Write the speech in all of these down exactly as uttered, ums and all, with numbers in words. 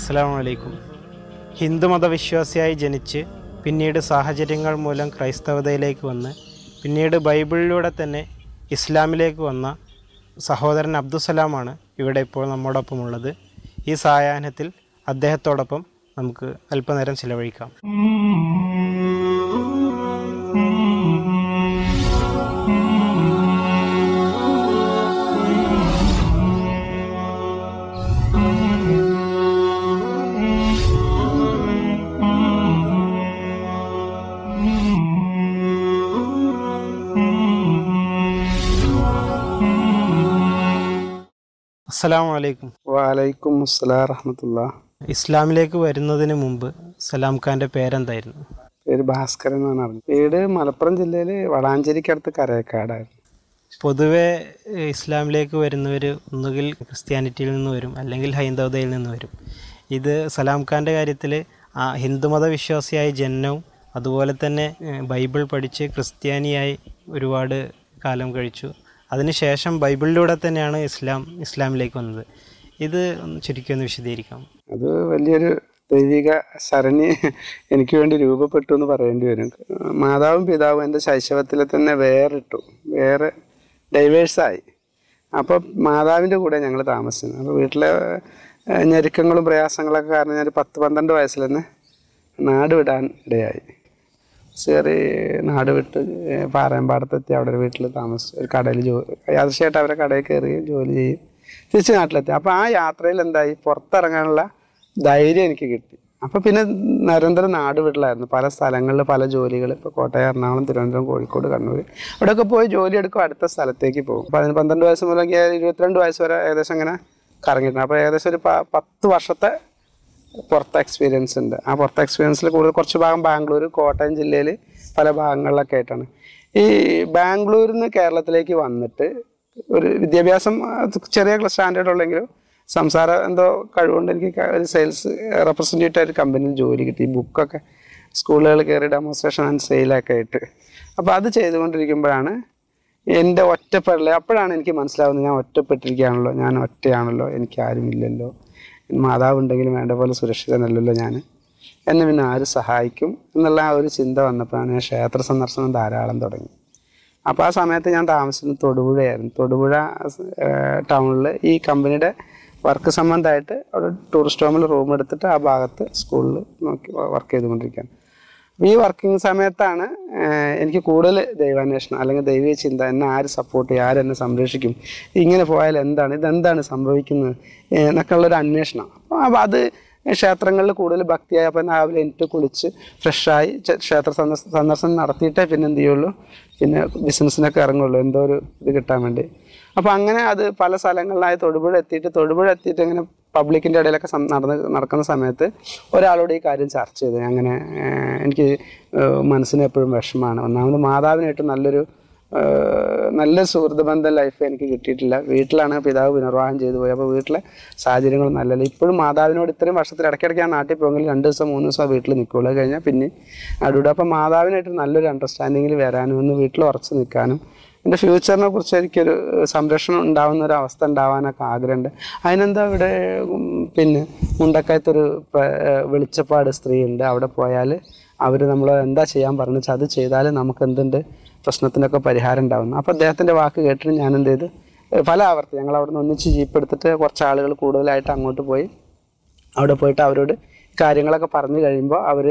അസ്സലാമു അലൈക്കും. ഹിന്ദുമതവിശ്വാസിയായി ജനിച്ച് പിന്നീട് സാഹചര്യങ്ങൾ മൂലം ക്രൈസ്തവതയിലേക്ക് വന്ന് പിന്നീട് ബൈബിളിലൂടെ തന്നെ ഇസ്ലാമിലേക്ക് വന്ന സഹോദരൻ അബ്ദുസലാമാണ് ഇവിടെ ഇപ്പോൾ നമ്മോടൊപ്പമുള്ളത്. ഈ സായാഹ്നത്തിൽ അദ്ദേഹത്തോടൊപ്പം നമുക്ക് അല്പനേരം ചിലവഴിക്കാം. അസ്സലാമു അലൈക്കും. വലൈക്കും അസ്സലാം റഹ്മത്തുള്ളാ. ഇസ്ലാമിലേക്ക് വരുന്നതിന് മുമ്പ് സലാം ഖാൻ്റെ പേരെന്തായിരുന്നു? പേര് ഭാസ്കരൻ എന്നാണ് അറിഞ്ഞത്. വീട് മലപ്പുറം ജില്ലയിൽ വളാഞ്ചേരിക്കടുത്ത് കരയക്കാടായിരുന്നു. പൊതുവെ ഇസ്ലാമിലേക്ക് വരുന്നവർ ഒന്നുകിൽ ക്രിസ്ത്യാനിറ്റിയിൽ നിന്ന് വരും, അല്ലെങ്കിൽ ഹൈന്ദവതയിൽ നിന്ന് വരും. ഇത് സലാം ഖാൻ്റെ കാര്യത്തിൽ ഹിന്ദുമത വിശ്വാസിയായി ജനനവും അതുപോലെ തന്നെ ബൈബിൾ പഠിച്ച് ക്രിസ്ത്യാനിയായി ഒരുപാട് കാലം കഴിച്ചു. അതിനുശേഷം ബൈബിളിലൂടെ തന്നെയാണ് ഇസ്ലാം ഇസ്ലാമിലേക്ക് വന്നത്. ഇത് ഒന്ന് ചുരുക്കി ഒന്ന് വിശദീകരിക്കാം. അത് വലിയൊരു ദൈവിക ശരണി എനിക്ക് വേണ്ടി രൂപപ്പെട്ടു എന്ന് പറയേണ്ടി വരും. മാതാവും പിതാവും എൻ്റെ ശൈശവത്തിൽ തന്നെ വേറിട്ടു, വേറെ ഡൈവേഴ്സായി. അപ്പോൾ മാതാവിൻ്റെ കൂടെ ഞങ്ങൾ താമസിക്കുന്നു. അപ്പോൾ വീട്ടിലെ ഞെരുക്കങ്ങളും പ്രയാസങ്ങളൊക്കെ കാരണം ഞാൻ പത്ത് പന്ത്രണ്ട് വയസ്സിൽ തന്നെ നാട് വിടാൻ ഇടയായി. കയറി നാട് വിട്ട് പാറയമ്പാടത്തെത്തി അവിടെ ഒരു വീട്ടിൽ താമസിച്ചു. ഒരു കടയിൽ ജോലി യാദൃശ്യമായിട്ട് അവരെ കടയിൽ കയറി ജോലി ചെയ്യും, തിരിച്ച് നാട്ടിലെത്തി. അപ്പോൾ ആ യാത്രയിൽ എന്തായി, പുറത്തിറങ്ങാനുള്ള ധൈര്യം എനിക്ക് കിട്ടി. അപ്പോൾ പിന്നെ നിരന്തരം നാട് വീട്ടിലായിരുന്നു. പല സ്ഥലങ്ങളിൽ പല ജോലികൾ, ഇപ്പോൾ കോട്ടയം, എറണാകുളം, തിരുവനന്തപുരം, കോഴിക്കോട്, കണ്ണൂർ അവിടെയൊക്കെ പോയി ജോലി എടുക്കും, അടുത്ത സ്ഥലത്തേക്ക് പോകും. അപ്പോൾ അതിന് പന്ത്രണ്ട് വയസ്സ് മുതൽ ഇരുപത്തിരണ്ട് വയസ്സ് വരെ ഏകദേശം അങ്ങനെ കറങ്ങിയിട്ടുണ്ട്. അപ്പോൾ ഏകദേശം ഒരു പത്ത് വർഷത്തെ പുറത്തെ എക്സ്പീരിയൻസ് ഉണ്ട്. ആ പുറത്തെ എക്സ്പീരിയൻസിൽ കൂടുതൽ കുറച്ച് ഭാഗം ബാംഗ്ലൂർ, കോട്ടയം ജില്ലയിൽ പല ഭാഗങ്ങളിലൊക്കെ ആയിട്ടാണ്. ഈ ബാംഗ്ലൂരിൽ നിന്ന് കേരളത്തിലേക്ക് വന്നിട്ട് ഒരു വിദ്യാഭ്യാസം ചെറിയ സ്റ്റാൻഡേർഡ് ഉള്ളെങ്കിലും സംസാരം എന്തോ കഴിവുകൊണ്ട് എനിക്ക് ഒരു സെയിൽസ് റെപ്രസെൻറ്റേറ്റീവ് ആയിട്ട് കമ്പനിയിൽ ജോലി കിട്ടി. ബുക്കൊക്കെ സ്കൂളുകൾ കയറി ഡെമോൺസ്ട്രേഷൻ ആൻഡ് സെയിലൊക്കെ ആയിട്ട്. അപ്പോൾ അത് ചെയ്തുകൊണ്ടിരിക്കുമ്പോഴാണ് എൻ്റെ ഒറ്റപ്പെടൽ. അപ്പോഴാണ് എനിക്ക് മനസ്സിലാവുന്നത്, ഞാൻ ഒറ്റപ്പെട്ടിരിക്കുകയാണല്ലോ, ഞാൻ ഒറ്റയാണല്ലോ, എനിക്ക് ആരുമില്ലല്ലോ, മാതാവ് ഉണ്ടെങ്കിലും വേണ്ട പോലെ സുരക്ഷിതനല്ലല്ലോ ഞാൻ, എന്നെ പിന്നെ ആര് സഹായിക്കും എന്നുള്ള ആ ഒരു ചിന്ത വന്നപ്പോഴാണ് ഞാൻ ക്ഷേത്ര സന്ദർശനം ധാരാളം തുടങ്ങി. അപ്പോൾ ആ സമയത്ത് ഞാൻ താമസിക്കുന്നത് തൊടുപുഴയായിരുന്നു. തൊടുപുഴ ടൗണിൽ ഈ കമ്പനിയുടെ വർക്ക് സംബന്ധമായിട്ട് അവിടെ ടൂറിസ്റ്റ് ഹോമിൽ റൂം എടുത്തിട്ട് ആ ഭാഗത്ത് സ്കൂളിൽ നോക്കി വർക്ക് ചെയ്തുകൊണ്ടിരിക്കുകയാണ്. അപ്പോൾ ഈ വർക്കിംഗ് സമയത്താണ് എനിക്ക് കൂടുതൽ ദൈവാന്വേഷണം അല്ലെങ്കിൽ ദൈവീയ ചിന്ത, എന്നെ ആര് സപ്പോർട്ട് ചെയ്യും, ആരെന്നെ സംരക്ഷിക്കും, ഇങ്ങനെ പോയാൽ എന്താണ്, ഇതെന്താണ് സംഭവിക്കുന്നത് എന്നൊക്കെ ഉള്ളൊരു അന്വേഷണം. അപ്പോൾ അത് ക്ഷേത്രങ്ങളിൽ കൂടുതൽ ഭക്തിയായി. അപ്പം രാവിലെ എനിക്ക് കുളിച്ച് ഫ്രഷായി ക്ഷേത്ര സന്ദർശ സന്ദർശനം നടത്തിയിട്ടേ പിന്നെ എന്ത് ചെയ്യുള്ളൂ, പിന്നെ ബിസിനസ്സിനൊക്കെ ഇറങ്ങുള്ളൂ, എന്തോ ഒരു ഇത് കിട്ടാൻ വേണ്ടി. അപ്പോൾ അങ്ങനെ അത് പല സ്ഥലങ്ങളിലായി തൊടുപുഴ എത്തിയിട്ട് തൊടുപുഴ എത്തിയിട്ട് ഇങ്ങനെ പബ്ലിക്കിൻ്റെ ഇടയിലൊക്കെ നടന്ന് നടക്കുന്ന സമയത്ത് ഒരാളോട് ഈ കാര്യം ചർച്ച ചെയ്തു. അങ്ങനെ എനിക്ക് മനസ്സിന് എപ്പോഴും വിഷമമാണ്. ഒന്നാമത് മാതാവിനായിട്ട് നല്ലൊരു നല്ല സുഹൃത്ത് ബന്ധം ലൈഫ് എനിക്ക് കിട്ടിയിട്ടില്ല. വീട്ടിലാണ് പിതാവ് പുനർവാഹം ചെയ്തു പോയി. അപ്പോൾ വീട്ടിലെ സാഹചര്യങ്ങൾ നല്ലല്ല. ഇപ്പോഴും മാതാവിനോട് ഇത്രയും വർഷത്തിൽ ഇടയ്ക്കിടയ്ക്ക് ഞാൻ നാട്ടിൽ പോയെങ്കിൽ രണ്ട് ദിവസം മൂന്ന് ദിവസം വീട്ടിൽ നിൽക്കുള്ളൂ, കഴിഞ്ഞാൽ പിന്നെ അടുവിടെ. അപ്പോൾ മാതാവിനായിട്ട് നല്ലൊരു അണ്ടർസ്റ്റാൻഡിങ്ങിൽ വരാനും ഒന്ന് വീട്ടിൽ ഉറച്ച് നിൽക്കാനും എൻ്റെ ഫ്യൂച്ചറിനെ കുറിച്ച് എനിക്കൊരു സംരക്ഷണം ഉണ്ടാകുന്ന ഒരു അവസ്ഥ ഉണ്ടാവാനൊക്കെ ആഗ്രഹമുണ്ട്. അതിനെന്താ ഇവിടെ പിന്നെ മുണ്ടക്കയത്തൊരു വെളിച്ചപ്പാട് സ്ത്രീ ഉണ്ട്. അവിടെ പോയാൽ അവർ നമ്മൾ എന്താ ചെയ്യാൻ പറഞ്ഞു വെച്ചാൽ അത് ചെയ്താൽ നമുക്ക് എന്തുണ്ട് പ്രശ്നത്തിനൊക്കെ പരിഹാരം ഉണ്ടാകുന്നു. അപ്പോൾ അദ്ദേഹത്തിൻ്റെ വാക്ക് കേട്ടിട്ട് ഞാൻ എന്ത് ചെയ്തു, പല ആവർത്തി ഞങ്ങൾ അവിടെ നിന്ന് ഒന്നിച്ച് ജീപ്പ് എടുത്തിട്ട് കുറച്ച് ആളുകൾ കൂടുതലായിട്ട് അങ്ങോട്ട് പോയി. അവിടെ പോയിട്ട് അവരോട് കാര്യങ്ങളൊക്കെ പറഞ്ഞു കഴിയുമ്പോൾ അവർ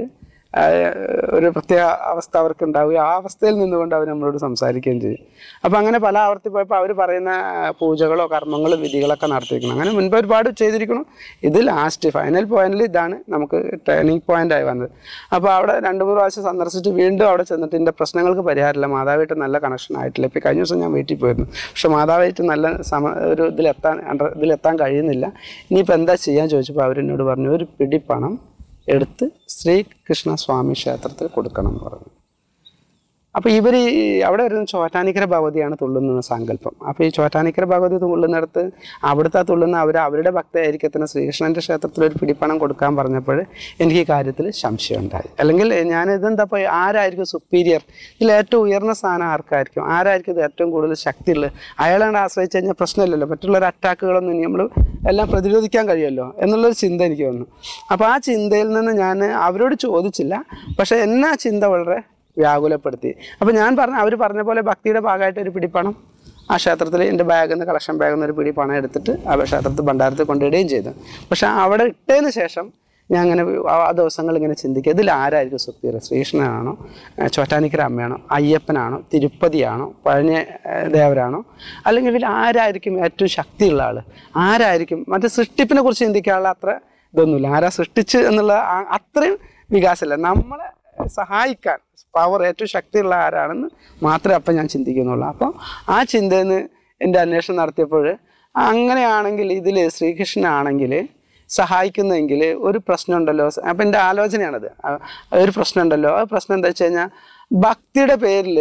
ഒരു പ്രത്യേക അവസ്ഥ അവർക്ക് ഉണ്ടാവുകയും ആ അവസ്ഥയിൽ നിന്നുകൊണ്ട് അവർ നമ്മളോട് സംസാരിക്കുകയും ചെയ്യും. അപ്പോൾ അങ്ങനെ പല ആവർത്തി പോയപ്പോൾ അവർ പറയുന്ന പൂജകളോ കർമ്മങ്ങളോ വിധികളൊക്കെ നടത്തിയിരിക്കണം. അങ്ങനെ മുൻപ് ഒരുപാട് ചെയ്തിരിക്കണം. ഇത് ലാസ്റ്റ് ഫൈനൽ പോയിന്റിൽ ഇതാണ് നമുക്ക് ടേണിംഗ് പോയിൻ്റായി വന്നത്. അപ്പോൾ അവിടെ രണ്ട് മൂന്ന് പ്രാവശ്യം സന്ദർശിച്ചിട്ട് വീണ്ടും അവിടെ ചെന്നിട്ട് എൻ്റെ പ്രശ്നങ്ങൾക്ക് പരിഹാരമില്ല, മാതാവായിട്ട് നല്ല കണക്ഷൻ ആയിട്ടില്ല. ഇപ്പോൾ കഴിഞ്ഞ ദിവസം ഞാൻ വീട്ടിൽ പോയിരുന്നു, പക്ഷെ മാതാവായിട്ട് നല്ല സമ ഒരു ഇതിലെത്താൻ ഇതിലെത്താൻ കഴിയുന്നില്ല. ഇനിയിപ്പോൾ എന്താ ചെയ്യാൻ ചോദിച്ചപ്പോൾ അവരെന്നോട് പറഞ്ഞു, ഒരു പിടി പണം എടുത്ത് ശ്രീകൃഷ്ണ സ്വാമി ക്ഷേത്രത്തിൽ കൊടുക്കണം എന്ന് പറഞ്ഞു. അപ്പോൾ ഇവർ അവിടെ വരുന്ന ചോറ്റാനിക്കര ഭഗവതിയാണ് തുള്ളുന്ന സങ്കല്പം. അപ്പോൾ ഈ ചോറ്റാനിക്കര ഭഗവതി തുള്ളുന്നിടത്ത് അവിടുത്തെ തുള്ളുന്ന അവർ അവരുടെ ഭക്തയായിരിക്കത്തിന് ശ്രീകൃഷ്ണൻ്റെ ക്ഷേത്രത്തിൽ ഒരു പിടിപ്പണം കൊടുക്കാൻ പറഞ്ഞപ്പോൾ എനിക്ക് ഈ കാര്യത്തിൽ സംശയം ഉണ്ടായി. അല്ലെങ്കിൽ ഞാൻ ഇതെന്താ ഇപ്പോൾ ആരായിരിക്കും സുപ്പീരിയർ, ഇതിൽ ഏറ്റവും ഉയർന്ന സ്ഥാനം ആർക്കായിരിക്കും, ആരായിരിക്കും ഇത് ഏറ്റവും കൂടുതൽ ശക്തിയുള്ളത്, അയാളാണ് ആശ്രയിച്ച് കഴിഞ്ഞാൽ പ്രശ്നമില്ലല്ലോ, മറ്റുള്ളവർ അറ്റാക്കുകളൊന്നും ഇനി നമ്മൾ എല്ലാം പ്രതിരോധിക്കാൻ കഴിയുമല്ലോ എന്നുള്ളൊരു ചിന്ത എനിക്ക് വന്നു. അപ്പോൾ ആ ചിന്തയിൽ നിന്ന് ഞാൻ അവരോട് ചോദിച്ചില്ല, പക്ഷേ എന്നെ ആ ചിന്ത വളരെ വ്യാകുലപ്പെടുത്തി. അപ്പോൾ ഞാൻ പറഞ്ഞ അവർ പറഞ്ഞ പോലെ ഭക്തിയുടെ ഭാഗമായിട്ട് ഒരു പിടിപ്പണം ആ ക്ഷേത്രത്തിൽ എൻ്റെ ബാഗിൽ നിന്ന് കളക്ഷൻ ബാഗിൽ നിന്ന് ഒരു പിടി പണം എടുത്തിട്ട് ആ ക്ഷേത്രത്തിൽ ഭണ്ഡാരത്തിൽ കൊണ്ടിടുകയും ചെയ്തു. പക്ഷെ അവിടെ ഇട്ടതിന് ശേഷം ഞാൻ അങ്ങനെ ആ ദിവസങ്ങൾ ഇങ്ങനെ ചിന്തിക്കുക, ഇതിൽ ആരായിരിക്കും സുപ്പീരിയർ, ശ്രീകൃഷ്ണനാണോ, ചോറ്റാനിക്കര അമ്മയാണോ, അയ്യപ്പനാണോ, തിരുപ്പതിയാണോ, പഴനി ദേവരാണോ, അല്ലെങ്കിൽ ഇതിൽ ആരായിരിക്കും ഏറ്റവും ശക്തിയുള്ള ആൾ, ആരായിരിക്കും മറ്റേ സൃഷ്ടിപ്പിനെ കുറിച്ച് ചിന്തിക്കാനുള്ള അത്ര ഇതൊന്നുമില്ല, ആരാ സൃഷ്ടിച്ച് എന്നുള്ള അത്രയും വികാസമില്ല, നമ്മളെ സഹായിക്കാൻ പവർ ഏറ്റവും ശക്തിയുള്ള ആരാണെന്ന് മാത്രമേ അപ്പം ഞാൻ ചിന്തിക്കുന്നുള്ളൂ. അപ്പോൾ ആ ചിന്തയിൽ നിന്ന് എൻ്റെ അന്വേഷണം നടത്തിയപ്പോൾ അങ്ങനെയാണെങ്കിൽ ഇതിൽ ശ്രീകൃഷ്ണനാണെങ്കിൽ സഹായിക്കുന്നതെങ്കിൽ ഒരു പ്രശ്നമുണ്ടല്ലോ. അപ്പം എൻ്റെ ആലോചനയാണത്. ഒരു പ്രശ്നമുണ്ടല്ലോ. ആ പ്രശ്നം എന്താ വെച്ച് കഴിഞ്ഞാൽ ഭക്തിയുടെ പേരിൽ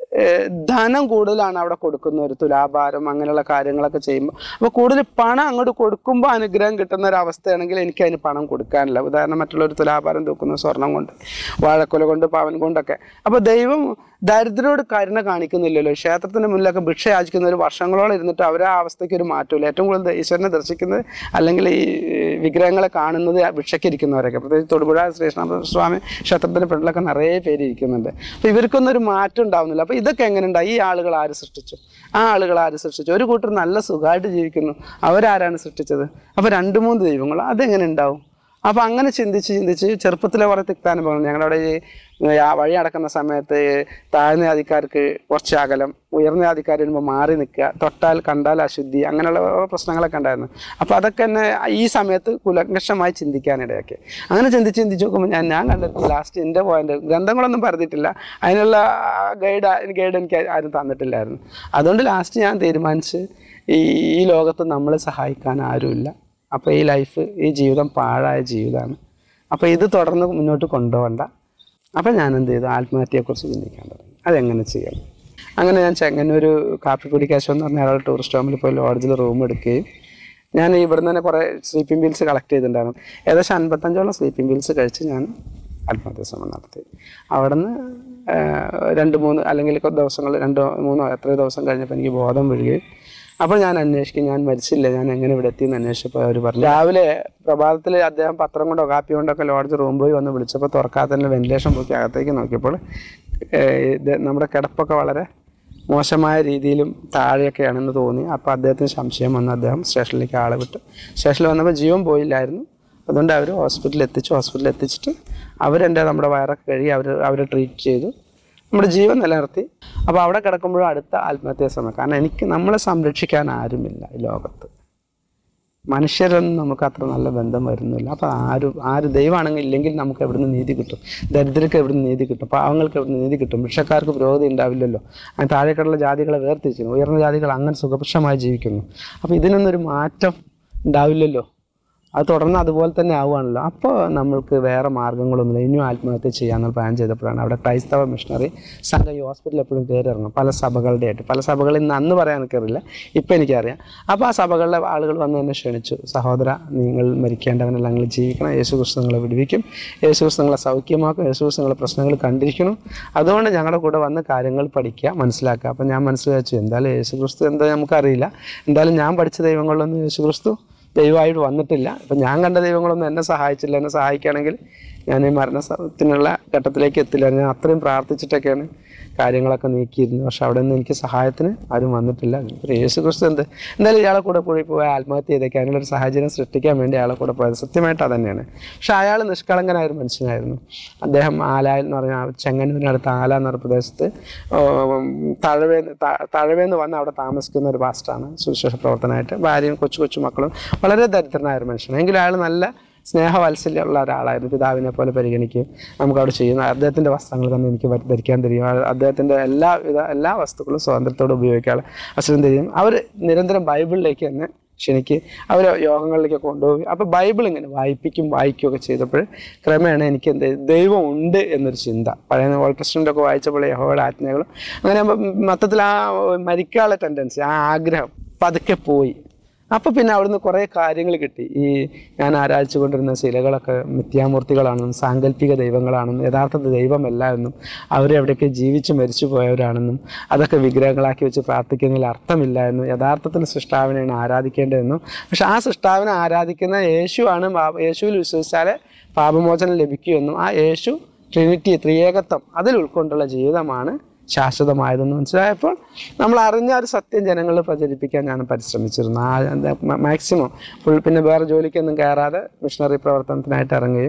ധനം കൂടുതലാണ് അവിടെ കൊടുക്കുന്ന ഒരു തുലാഭാരം അങ്ങനെയുള്ള കാര്യങ്ങളൊക്കെ ചെയ്യുമ്പോൾ, അപ്പോൾ കൂടുതൽ പണം അങ്ങോട്ട് കൊടുക്കുമ്പോൾ അനുഗ്രഹം കിട്ടുന്ന ഒരു അവസ്ഥയാണെങ്കിൽ എനിക്ക് അതിന് പണം കൊടുക്കാനില്ല. ഉദാഹരണം മറ്റുള്ളൊരു തുലാഭാരം തൂക്കുന്ന സ്വർണം കൊണ്ട്, വാഴക്കൊല കൊണ്ട്, പവൻ കൊണ്ടൊക്കെ. അപ്പോൾ ദൈവം ദരിദ്രരോട് കരുണ കാണിക്കുന്നില്ലല്ലോ. ക്ഷേത്രത്തിൻ്റെ മുന്നിലൊക്കെ ഭിക്ഷ യാചിക്കുന്ന ഒരു വർഷങ്ങളോളം ഇരുന്നിട്ട് അവരെ ആ അവസ്ഥയ്ക്ക് ഒരു മാറ്റമില്ല. ഏറ്റവും കൂടുതൽ ഈശ്വരനെ ദർശിക്കുന്നത് അല്ലെങ്കിൽ ഈ വിഗ്രഹങ്ങളെ കാണുന്നത് ഭിക്ഷയ്ക്കിരിക്കുന്നവരൊക്കെ, പ്രത്യേകിച്ച് തൊടുപുഴ ശ്രീകൃഷ്ണ സ്വാമി ക്ഷേത്രത്തിൻ്റെ ഫ്രണ്ടിലൊക്കെ നിറയെ പേര് ഇരിക്കുന്നുണ്ട്. അപ്പോൾ ഇവർക്കൊന്നും ഒരു മാറ്റം ഉണ്ടാവുന്നില്ല. അപ്പോൾ ഇതൊക്കെ എങ്ങനെ ഉണ്ടായി? ഈ ആളുകൾ ആര് സൃഷ്ടിച്ചു? ആ ആളുകൾ ആര് സൃഷ്ടിച്ചു? ഒരു കൂട്ടർ നല്ല സുഖമായിട്ട് ജീവിക്കുന്നു, അവരാരാണ് സൃഷ്ടിച്ചത്? അപ്പോൾ രണ്ട് മൂന്ന് ദൈവങ്ങൾ, അതെങ്ങനെ ഉണ്ടാവും? അപ്പോൾ അങ്ങനെ ചിന്തിച്ച് ചിന്തിച്ച് ചെറുപ്പത്തിലെ കുറേ തിക്താനുഭവങ്ങൾ. ഞങ്ങളുടെ ഈ വഴി നടക്കുന്ന സമയത്ത് താഴ്ന്ന ജാതിക്കാർക്ക് കുറച്ച് അകലം, ഉയർന്ന ജാതിക്കാർ വരുമ്പോൾ മാറി നിൽക്കുക, തൊട്ടാൽ കണ്ടാൽ അശുദ്ധി, അങ്ങനെയുള്ള പ്രശ്നങ്ങളൊക്കെ ഉണ്ടായിരുന്നു. അപ്പോൾ അതൊക്കെ എന്നെ ഈ സമയത്ത് കുലങ്കഷമായി ചിന്തിക്കാനിടയാക്കി. അങ്ങനെ ചിന്തിച്ച് ചിന്തിച്ച് നോക്കുമ്പോൾ ഞാൻ ഞാൻ കണ്ടെത്തി ലാസ്റ്റ് എൻ്റെ പോയിന്റ് ഗ്രന്ഥങ്ങളൊന്നും പറഞ്ഞിട്ടില്ല, അതിനുള്ള ഗൈഡ് ഗൈഡ് എനിക്ക് ആരും തന്നിട്ടില്ലായിരുന്നു. അതുകൊണ്ട് ലാസ്റ്റ് ഞാൻ തീരുമാനിച്ച് ഈ ഈ ലോകത്ത് നമ്മളെ സഹായിക്കാൻ ആരുമില്ല. അപ്പോൾ ഈ ലൈഫ്, ഈ ജീവിതം പാഴായ ജീവിതമാണ്. അപ്പോൾ ഇത് തുടർന്ന് മുന്നോട്ട് കൊണ്ടുപോകണ്ട. അപ്പോൾ ഞാൻ എന്ത് ചെയ്തു? ആത്മഹത്യയെക്കുറിച്ച് ചിന്തിക്കാൻ തുടങ്ങി. അതെങ്ങനെ ചെയ്യണം? അങ്ങനെ ഞാൻ ചെങ്ങന്നൂർ കാപ്പിപ്പൊടി കേശവൻ എന്ന് പറഞ്ഞ ആളുടെ ടൂറിസ്റ്റ് ഹോമിൽ പോയി ലോഡ്ജിൽ റൂം എടുക്കുകയും ഞാൻ ഇവിടെ നിന്ന് തന്നെ കുറേ സ്ലീപ്പിംഗ് ബിൽസ് കളക്ട് ചെയ്തിട്ടുണ്ടായിരുന്നു. ഏകദേശം അൻപത്തഞ്ചോളം സ്ലീപ്പിംഗ് ബിൽസ് കഴിച്ച് ഞാൻ ആത്മഹത്യ ശ്രമം നടത്തി. അവിടെ നിന്ന് രണ്ട് മൂന്ന് അല്ലെങ്കിൽ ദിവസങ്ങൾ രണ്ടോ മൂന്നോ എത്രയോ ദിവസം കഴിഞ്ഞപ്പോൾ എനിക്ക് ബോധം വീഴുകയും, അപ്പോൾ ഞാൻ അന്വേഷിക്കും, ഞാൻ മരിച്ചില്ല, ഞാൻ എങ്ങനെ ഇവിടെ എത്തിയെന്ന് അന്വേഷിച്ചപ്പോൾ അവർ പറഞ്ഞു. രാവിലെ പ്രഭാതത്തിൽ അദ്ദേഹം പത്രം കൊണ്ടോ കാപ്പി കൊണ്ടൊക്കെ ലോഡ്ജ് റൂം പോയി വന്ന് വിളിച്ചപ്പോൾ തുറക്കാതെ തന്നെ വെന്റിലേഷൻ പോയി അകത്തേക്ക് നോക്കിയപ്പോൾ ഇത് നമ്മുടെ കിടപ്പൊക്കെ വളരെ മോശമായ രീതിയിലും താഴെയൊക്കെയാണെന്ന് തോന്നി. അപ്പോൾ അദ്ദേഹത്തിന് സംശയം വന്ന് അദ്ദേഹം സ്റ്റേഷനിലേക്ക് ആളെ വിട്ടു. സ്റ്റേഷനിൽ വന്നപ്പോൾ ജീവൻ പോയില്ലായിരുന്നു. അതുകൊണ്ട് അവർ ഹോസ്പിറ്റലിൽ എത്തിച്ചു. ഹോസ്പിറ്റലിൽ എത്തിച്ചിട്ട് അവരെൻ്റെ നമ്മുടെ വയറൊക്കെ കഴുകി അവർ അവരെ ട്രീറ്റ് ചെയ്തു, നമ്മുടെ ജീവൻ നിലനിർത്തി. അപ്പോൾ അവിടെ കിടക്കുമ്പോഴും അടുത്ത ആത്മഹത്യാ ശ്രമം. കാരണം എനിക്ക് നമ്മളെ സംരക്ഷിക്കാൻ ആരുമില്ല ഈ ലോകത്ത്. മനുഷ്യരൊന്നും നമുക്ക് അത്ര നല്ല ബന്ധം വരുന്നില്ല. അപ്പോൾ ആരും ആര് ദൈവമാണെങ്കിൽ ഇല്ലെങ്കിൽ നമുക്ക് എവിടുന്ന് നീതി കിട്ടും? ദരിദ്രർക്ക് എവിടുന്ന് നീതി കിട്ടും? പാവങ്ങൾക്ക് എവിടുന്ന് നീതി കിട്ടും? ഭിക്ഷക്കാർക്ക് പുരോഗതി ഉണ്ടാവില്ലല്ലോ. അങ്ങനെ താഴേക്കുള്ള ജാതികളെ വേർതിരിച്ചിരുന്നു, ഉയർന്ന ജാതികൾ അങ്ങനെ സുഖപക്ഷമായി ജീവിക്കുന്നു. അപ്പോൾ ഇതിനൊന്നൊരു മാറ്റം ഉണ്ടാവില്ലല്ലോ. അത് തുടർന്ന് അതുപോലെ തന്നെ ആവുകയാണല്ലോ. അപ്പോൾ നമ്മൾക്ക് വേറെ മാർഗ്ഗങ്ങളൊന്നുമില്ല, ഇനിയും ആത്മഹത്യ ചെയ്യാമെന്ന് പ്ലാൻ ചെയ്തപ്പോഴാണ് അവിടെ ക്രൈസ്തവ മിഷണറി സംഘം ഈ ഹോസ്പിറ്റലിൽ എപ്പോഴും കയറി ഇറങ്ങും, പല സഭകളുടെ ആയിട്ട്. പല സഭകളിൽ നിന്ന് അന്ന് പറയാൻ എനിക്കറിയില്ല, ഇപ്പം എനിക്കറിയാം. അപ്പോൾ ആ സഭകളിലെ ആളുകൾ വന്ന് എന്നെ ക്ഷണിച്ചു. സഹോദര, നിങ്ങൾ മരിക്കേണ്ടവനല്ല, നിങ്ങൾ ജീവിക്കണം, യേശു ക്രിസ്തു നിങ്ങളെ വിടുവിക്കും, യേശു ക്രിസ്തു നിങ്ങളെ സൗഖ്യമാക്കും, യേശു ക്രിസ്തു നിങ്ങളെ പ്രശ്നങ്ങൾ കണ്ടിരിക്കണം, അതുകൊണ്ട് ഞങ്ങളുടെ കൂടെ വന്ന് കാര്യങ്ങൾ പഠിക്കുക, മനസ്സിലാക്കുക. അപ്പം ഞാൻ മനസ്സിലാച്ചു, എന്തായാലും യേശു ക്രിസ്തു എന്താ നമുക്കറിയില്ല, എന്തായാലും ഞാൻ പഠിച്ച ദൈവങ്ങളിലൊന്നും യേശു ക്രിസ്തു ദൈവമായിട്ട് വന്നിട്ടില്ല. ഇപ്പം ഞാൻ കണ്ട ദൈവങ്ങളൊന്നും എന്നെ സഹായിച്ചില്ല. എന്നെ സഹായിക്കുകയാണെങ്കിൽ ഞാൻ ഈ മരണത്തിനുള്ള ഘട്ടത്തിലേക്ക് എത്തില്ല. ഞാൻ അത്രയും പ്രാർത്ഥിച്ചിട്ടൊക്കെയാണ് കാര്യങ്ങളൊക്കെ നീക്കിയിരുന്നു. പക്ഷെ അവിടെ നിന്ന് എനിക്ക് സഹായത്തിന് ആരും വന്നിട്ടില്ല. യേശു ക്രിസ്തു എന്ത് എന്തായാലും ഇയാളെ കൂടെ പോയി പോയി ആത്മഹത്യ ചെയ്തേക്ക്, അതിനുള്ളൊരു സാഹചര്യം സൃഷ്ടിക്കാൻ വേണ്ടി അയാളെ കൂടെ പോയത് സത്യമായിട്ട് അത് തന്നെയാണ്. പക്ഷെ അയാൾ നിഷ്കളങ്കനായ ഒരു മനുഷ്യനായിരുന്നു. അദ്ദേഹം ആല എന്ന് പറഞ്ഞാൽ ചെങ്ങന്നൂരിനടുത്ത് ആല എന്ന ഒരു പ്രദേശത്ത് തഴവേന്ന് തഴവേന്ന് വന്ന് അവിടെ താമസിക്കുന്ന ഒരു പാസ്റ്ററാണ്, സുവിശേഷ പ്രവർത്തനമായിട്ട്. ഭാര്യയും കൊച്ചു കൊച്ചു മക്കളും, വളരെ ദരിദ്രനായ ഒരു മനുഷ്യനാണ്. എങ്കിലും അയാൾ നല്ല സ്നേഹവാത്സല്യമുള്ള ഒരാളായിരുന്നു. പിതാവിനെ പോലെ പരിഗണിക്കുകയും നമുക്കവിടെ ചെയ്യുന്ന അദ്ദേഹത്തിൻ്റെ വസ്ത്രങ്ങൾ തന്നെ എനിക്ക് ധരിക്കാൻ തരികയും അദ്ദേഹത്തിൻ്റെ എല്ലാ വിധ എല്ലാ വസ്തുക്കളും സ്വാതന്ത്ര്യത്തോടെ ഉപയോഗിക്കാനുള്ള അവസരം തരികയും അവർ നിരന്തരം ബൈബിളിലേക്ക് തന്നെ പക്ഷെ എനിക്ക് അവർ യോഗങ്ങളിലേക്ക് കൊണ്ടുപോയി. അപ്പോൾ ബൈബിൾ ഇങ്ങനെ വായിപ്പിക്കും വായിക്കുകയൊക്കെ ചെയ്തപ്പോൾ ക്രമേണ എനിക്ക് എന്ത് ദൈവം ഉണ്ട് എന്നൊരു ചിന്ത, പഴയ ഓൾഡ് ടെസ്റ്റമെൻ്റൊക്കെ വായിച്ചപ്പോൾ യഹോവയുടെ ആജ്ഞകളും അങ്ങനെ മൊത്തത്തിൽ ആ മരിക്കാനുള്ള ടെൻഡൻസി, ആ ആഗ്രഹം പതുക്കെ പോയി. അപ്പോൾ പിന്നെ അവിടുന്ന് കുറേ കാര്യങ്ങൾ കിട്ടി. ഈ ഞാൻ ആരാധിച്ചു കൊണ്ടിരുന്ന ശിലകളൊക്കെ മിഥ്യാമൂർത്തികളാണെന്നും സാങ്കല്പിക ദൈവങ്ങളാണെന്നും യഥാർത്ഥത്തിൽ ദൈവമല്ല എന്നും അവരെവിടെയൊക്കെ ജീവിച്ച് മരിച്ചു പോയവരാണെന്നും അതൊക്കെ വിഗ്രഹങ്ങളാക്കി വെച്ച് പ്രാർത്ഥിക്കുന്നതിൽ അർത്ഥമില്ല എന്നും യഥാർത്ഥത്തിൽ സൃഷ്ടാവിനെയാണ് ആരാധിക്കേണ്ടതെന്നും പക്ഷെ ആ സൃഷ്ടാവിനെ ആരാധിക്കുന്ന യേശുവാണ്, യേശുവിൽ വിശ്വസിച്ചാലേ പാപമോചനം ലഭിക്കുമെന്നും ആ യേശു ട്രിനിറ്റി ത്രിയേകത്വം അതിൽ ഉൾക്കൊണ്ടുള്ള ജീവിതമാണ് ശാശ്വതമായതെന്ന് മനസ്സിലായപ്പോൾ നമ്മൾ അറിഞ്ഞ ഒരു സത്യം ജനങ്ങളിൽ പ്രചരിപ്പിക്കാൻ ഞാൻ പരിശ്രമിച്ചിരുന്നു. ആ മാക്സിമം ഫുൾ പിന്നെ വേറെ ജോലിക്കൊന്നും കയറാതെ മിഷണറി പ്രവർത്തനത്തിനായിട്ട് ഇറങ്ങുകയും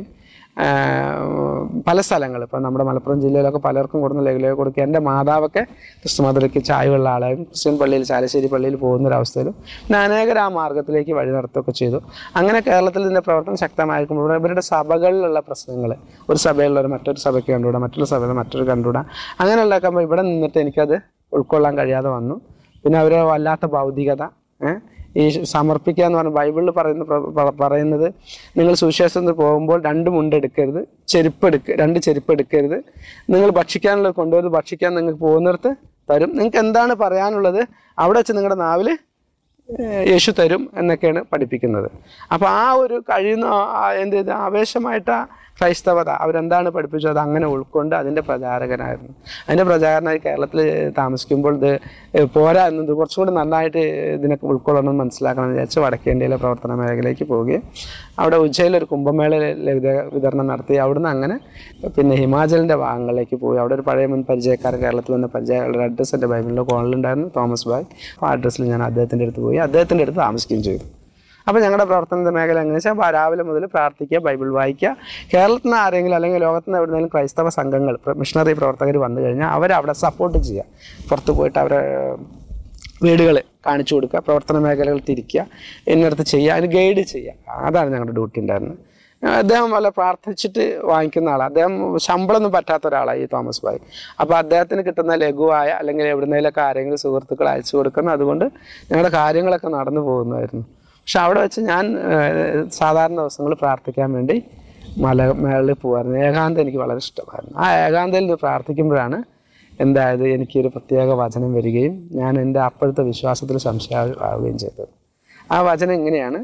പല സ്ഥലങ്ങൾ ഇപ്പോൾ നമ്മുടെ മലപ്പുറം ജില്ലയിലൊക്കെ പലർക്കും കൊടുക്കുന്ന ലെഗുലേ കൊടുക്കുക. എൻ്റെ മാതാവൊക്കെ ക്രിസ്തുമതത്തിലേക്ക് ചായവുള്ള ആളായും ക്രിസ്ത്യൻ പള്ളിയിൽ ചാലശ്ശേരി പള്ളിയിൽ പോകുന്നൊരവസ്ഥയിലും പിന്നെ അനേകർ ആ മാർഗ്ഗത്തിലേക്ക് വഴി നടത്തുകയൊക്കെ ചെയ്തു. അങ്ങനെ കേരളത്തിൽ ഇതിൻ്റെ പ്രവർത്തനം ശക്തമായിരിക്കുമ്പോൾ ഇവരുടെ സഭകളിലുള്ള പ്രശ്നങ്ങൾ, ഒരു സഭയിലുള്ളവർ മറ്റൊരു സഭയ്ക്ക് കണ്ടുകൂടാ, മറ്റൊരു സഭയിൽ മറ്റൊരു കണ്ടുകൂടാ, അങ്ങനെയുള്ളതൊക്കെ ഇവിടെ നിന്നിട്ട് എനിക്കത് ഉൾക്കൊള്ളാൻ കഴിയാതെ വന്നു. പിന്നെ അവർ വല്ലാത്ത ഭൗതികത, ഈ സമർപ്പിക്കുക എന്ന് പറഞ്ഞാൽ ബൈബിളിൽ പറയുന്ന പറയുന്നത് നിങ്ങൾ സുവിശേഷത്തിൽ പോകുമ്പോൾ രണ്ട് മുണ്ടെടുക്കരുത്, ചെരുപ്പ് എടുക്ക രണ്ട് ചെരുപ്പ് എടുക്കരുത്, നിങ്ങൾ ഭക്ഷിക്കാനുള്ളത് കൊണ്ടുവരുന്നത് ഭക്ഷിക്കാൻ നിങ്ങൾക്ക് പോകുന്നിടത്ത് തരും, നിങ്ങൾക്ക് എന്താണ് പറയാനുള്ളത് അവിടെ വെച്ച് നിങ്ങളുടെ നാവിൽ യേശു തരും എന്നൊക്കെയാണ് പഠിപ്പിക്കുന്നത്. അപ്പോൾ ആ ഒരു കഴിയുന്ന എന്ത് ചെയ്ത് ആവേശമായിട്ട് ക്രൈസ്തവത അവരെന്താണ് പഠിപ്പിച്ചത് അത് അങ്ങനെ ഉൾക്കൊണ്ട് അതിൻ്റെ പ്രചാരകനായിരുന്നു. അതിൻ്റെ പ്രചാരനായി കേരളത്തിൽ താമസിക്കുമ്പോൾ ഇത് പോരാ എന്നത് കുറച്ചും കൂടി നന്നായിട്ട് ഇതിനൊക്കെ ഉൾക്കൊള്ളണമെന്ന് മനസ്സിലാക്കണം എന്ന് വിചാരിച്ച് വടക്കേ ഇന്ത്യയിലെ പ്രവർത്തന മേഖലയിലേക്ക് പോവുകയും അവിടെ ഉജ്ജയിലൊരു കുംഭമേള വിതരണം നടത്തി. അവിടുന്ന് അങ്ങനെ പിന്നെ ഹിമാചലിൻ്റെ ഭാഗങ്ങളിലേക്ക് പോയി. അവിടെ ഒരു പഴയ മുൻ പരിചയക്കാരൻ കേരളത്തിൽ വന്ന പരിചയക്കാരുടെ അഡ്രസ്സ് എൻ്റെ ബൈബിളിൻ്റെ കോണിലുണ്ടായിരുന്നു, തോമസ് ബായ്. ആ അഡ്രസ്സിൽ ഞാൻ അദ്ദേഹത്തിൻ്റെ അടുത്ത് പോയി, അദ്ദേഹത്തിൻ്റെ അടുത്ത് താമസിക്കുകയും ചെയ്തു. അപ്പോൾ ഞങ്ങളുടെ പ്രവർത്തന മേഖല എങ്ങനെ വെച്ചാൽ രാവിലെ മുതൽ പ്രാർത്ഥിക്കുക, ബൈബിൾ വായിക്കുക. കേരളത്തിൽ നിന്ന് ആരെങ്കിലും അല്ലെങ്കിൽ ലോകത്തിൽ നിന്ന് എവിടെയെങ്കിലും ക്രൈസ്തവ സംഘങ്ങൾ മിഷണറി പ്രവർത്തകർ വന്നു കഴിഞ്ഞാൽ അവരവിടെ സപ്പോർട്ട് ചെയ്യുക, പുറത്ത് പോയിട്ട് അവരെ വീടുകൾ കാണിച്ചു കൊടുക്കുക, പ്രവർത്തന മേഖലകൾ തിരിക്കുക, എന്നിടത്ത് ചെയ്യുക, അതിന് ഗൈഡ് ചെയ്യുക. അതാണ് ഞങ്ങളുടെ ഡ്യൂട്ടി ഉണ്ടായിരുന്നത്. അദ്ദേഹം വല്ല പ്രാർത്ഥിച്ചിട്ട് വാങ്ങിക്കുന്ന ആളാണ്. അദ്ദേഹം ശമ്പളമൊന്നും പറ്റാത്ത ഒരാളാണ് ഈ തോമസ് ബായ്. അപ്പോൾ അദ്ദേഹത്തിന് കിട്ടുന്ന ലഘുവായ അല്ലെങ്കിൽ എവിടുന്നേലൊക്കെ ആരെങ്കിലും സുഹൃത്തുക്കൾ അയച്ചു കൊടുക്കണം. അതുകൊണ്ട് ഞങ്ങളുടെ കാര്യങ്ങളൊക്കെ നടന്നു പോകുന്നതായിരുന്നു. പക്ഷെ അവിടെ വെച്ച് ഞാൻ സാധാരണ ദിവസങ്ങൾ പ്രാർത്ഥിക്കാൻ വേണ്ടി മല മേളിൽ പോകുമായിരുന്നു. ഏകാന്തം എനിക്ക് വളരെ ഇഷ്ടമായിരുന്നു. ആ ഏകാന്തയിൽ നിന്ന് പ്രാർത്ഥിക്കുമ്പോഴാണ് എന്തായത് എനിക്കൊരു പ്രത്യേക വചനം വരികയും ഞാൻ എൻ്റെ അപ്പോഴത്തെ വിശ്വാസത്തിൽ സംശയമാവുകയും ചെയ്തത്. ആ വചനം ഇങ്ങനെയാണ്.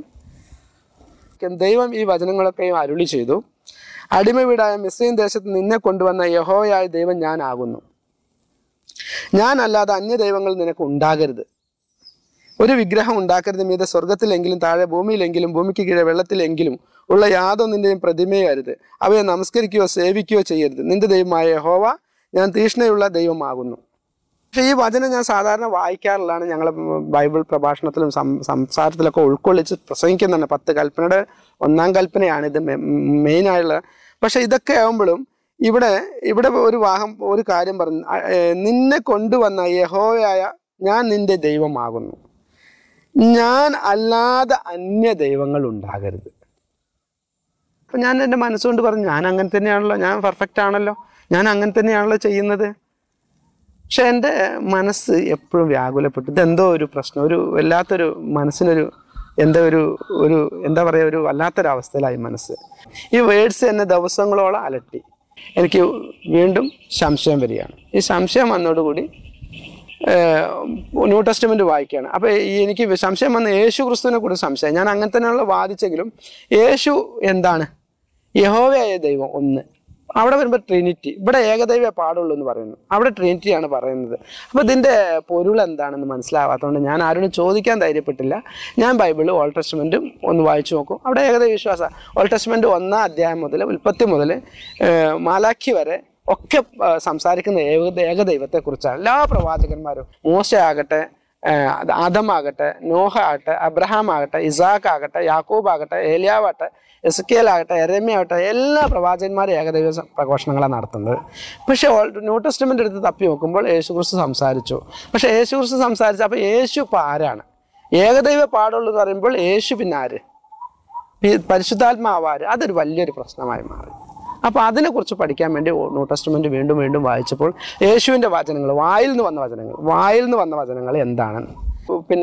ദൈവം ഈ വചനങ്ങളൊക്കെയും അരുളി ചെയ്തു, അടിമ വീടായ മിസ്രയീം ദേശത്ത് നിന്നെ കൊണ്ടുവന്ന യഹോവയായ ദൈവം ഞാനാകുന്നു. ഞാനല്ലാതെ അന്യ ദൈവങ്ങൾ നിനക്ക് ഉണ്ടാകരുത്. ഒരു വിഗ്രഹം ഉണ്ടാക്കരുത്. മീതെ സ്വർഗത്തിലെങ്കിലും താഴെ ഭൂമിയിലെങ്കിലും ഭൂമിക്ക് കീഴെ വെള്ളത്തിലെങ്കിലും ഉള്ള യാതൊന്നിൻ്റെയും പ്രതിമയെ അരുത്. അവയെ നമസ്കരിക്കുകയോ സേവിക്കുകയോ ചെയ്യരുത്. നിന്റെ ദൈവമായ യഹോവ ഞാൻ തീഷ്ണയുള്ള ദൈവമാകുന്നു. പക്ഷേ ഈ വചനം ഞാൻ സാധാരണ വായിക്കാറുള്ളതാണ്. ഞങ്ങൾ ബൈബിൾ പ്രഭാഷണത്തിലും സംസാരത്തിലൊക്കെ ഉൾക്കൊള്ളിച്ച് പ്രസംഗിക്കുന്നതാണ്. പത്ത് കൽപ്പനയുടെ ഒന്നാം കൽപ്പനയാണ് ഇത് മെയിനായുള്ള. പക്ഷെ ഇതൊക്കെ ആകുമ്പോഴും ഇവിടെ ഇവിടെ ഒരു വാഹം ഒരു കാര്യം പറഞ്ഞു, നിന്നെ കൊണ്ടുവന്ന യഹോവയായ ഞാൻ നിന്റെ ദൈവമാകുന്നു. ഞാൻ അല്ലാതെ അന്യ ദൈവങ്ങൾ ഉണ്ടാകരുത്. അപ്പം ഞാൻ എൻ്റെ മനസ്സുകൊണ്ട് പറഞ്ഞു, ഞാൻ അങ്ങനെ തന്നെയാണല്ലോ, ഞാൻ പെർഫെക്റ്റ് ആണല്ലോ, ഞാൻ അങ്ങനെ തന്നെയാണല്ലോ ചെയ്യുന്നത്. പക്ഷെ എൻ്റെ മനസ്സ് എപ്പോഴും വ്യാകുലപ്പെട്ടു. ഇതെന്തോ ഒരു പ്രശ്നം, ഒരു വല്ലാത്തൊരു മനസ്സിനൊരു എന്തോ ഒരു ഒരു എന്താ പറയുക, ഒരു വല്ലാത്തൊരവസ്ഥയിലായി മനസ്സ്. ഈ വേർഡ്സ് എന്നെ ദിവസങ്ങളോളം അലട്ടി. എനിക്ക് വീണ്ടും സംശയം വരികയാണ്. ഈ സംശയം വന്നതോടുകൂടി ന്യൂ ടെസ്റ്റ്മെന്റ് വായിക്കുകയാണ്. അപ്പോൾ എനിക്ക് സംശയം വന്ന യേശു ക്രിസ്തുവിനെ കുറിച്ച് സംശയം. ഞാൻ അങ്ങനെ തന്നെയുള്ള വാദിച്ചെങ്കിലും യേശു എന്താണ്? യഹോവയായ ദൈവം ഒന്ന്. അവിടെ വരുമ്പോൾ ട്രിനിറ്റി. ഇവിടെ ഏകദൈവ പാടുള്ളൂ എന്ന് പറയുന്നു, അവിടെ ട്രിനിറ്റിയാണ് പറയുന്നത്. അപ്പോൾ ഇതിൻ്റെ പൊരുൾ എന്താണെന്ന് മനസ്സിലാവാത്തതുകൊണ്ട് ഞാൻ ആരോടും ചോദിക്കാൻ ധൈര്യപ്പെട്ടില്ല. ഞാൻ ബൈബിൾ ഓൾഡ് ടെസ്റ്റ്മെൻറ്റും ഒന്ന് വായിച്ചു നോക്കും. അവിടെ ഏകദൈവ വിശ്വാസം. ഓൾഡ് ടെസ്റ്റ്മെൻറ്റ് ഒന്നാം അധ്യായം മുതൽ ഉൽപ്പത്തി മുതൽ മാലാഖി വരെ ഒക്കെ സംസാരിക്കുന്ന ഏക ഏകദൈവത്തെക്കുറിച്ചാണ്. എല്ലാ പ്രവാചകന്മാരും, മോശ ആകട്ടെ, ആദമാകട്ടെ, നോഹ ആകട്ടെ, അബ്രഹാം ആകട്ടെ, ഇസാഖ് ആകട്ടെ, യാക്കൂബ് ആകട്ടെ, ഏലിയാവാകട്ടെ, എസക്കിയേൽ ആകട്ടെ, യെരമ്യാ ആകട്ടെ, എല്ലാ പ്രവാചകന്മാരും ഏകദൈവ പ്രഘോഷണങ്ങളാണ് നടത്തുന്നത്. പക്ഷേ ന്യൂ ടെസ്റ്റ്മെന്റ് എടുത്ത് തപ്പി നോക്കുമ്പോൾ യേശുക്രിസ്തു സംസാരിച്ചു. പക്ഷെ യേശുക്രിസ്തു സംസാരിച്ചു. അപ്പോൾ യേശു ഇപ്പം ആരാണ്? ഏകദൈവ പാടുള്ളൂ എന്ന് പറയുമ്പോൾ യേശു പിന്നെ ആര്? പരിശുദ്ധാത്മാവാര്? അതൊരു വലിയൊരു പ്രശ്നമായി മാറി. അപ്പോൾ അതിനെക്കുറിച്ച് പഠിക്കാൻ വേണ്ടി ന്യൂ ടെസ്റ്റ്മെന്റ് വീണ്ടും വീണ്ടും വായിച്ചപ്പോൾ യേശുവിൻ്റെ വചനങ്ങൾ, വായിൽ നിന്ന് വന്ന വചനങ്ങൾ വായിൽ നിന്ന് വന്ന വചനങ്ങൾ എന്താണെന്ന്, പിന്നെ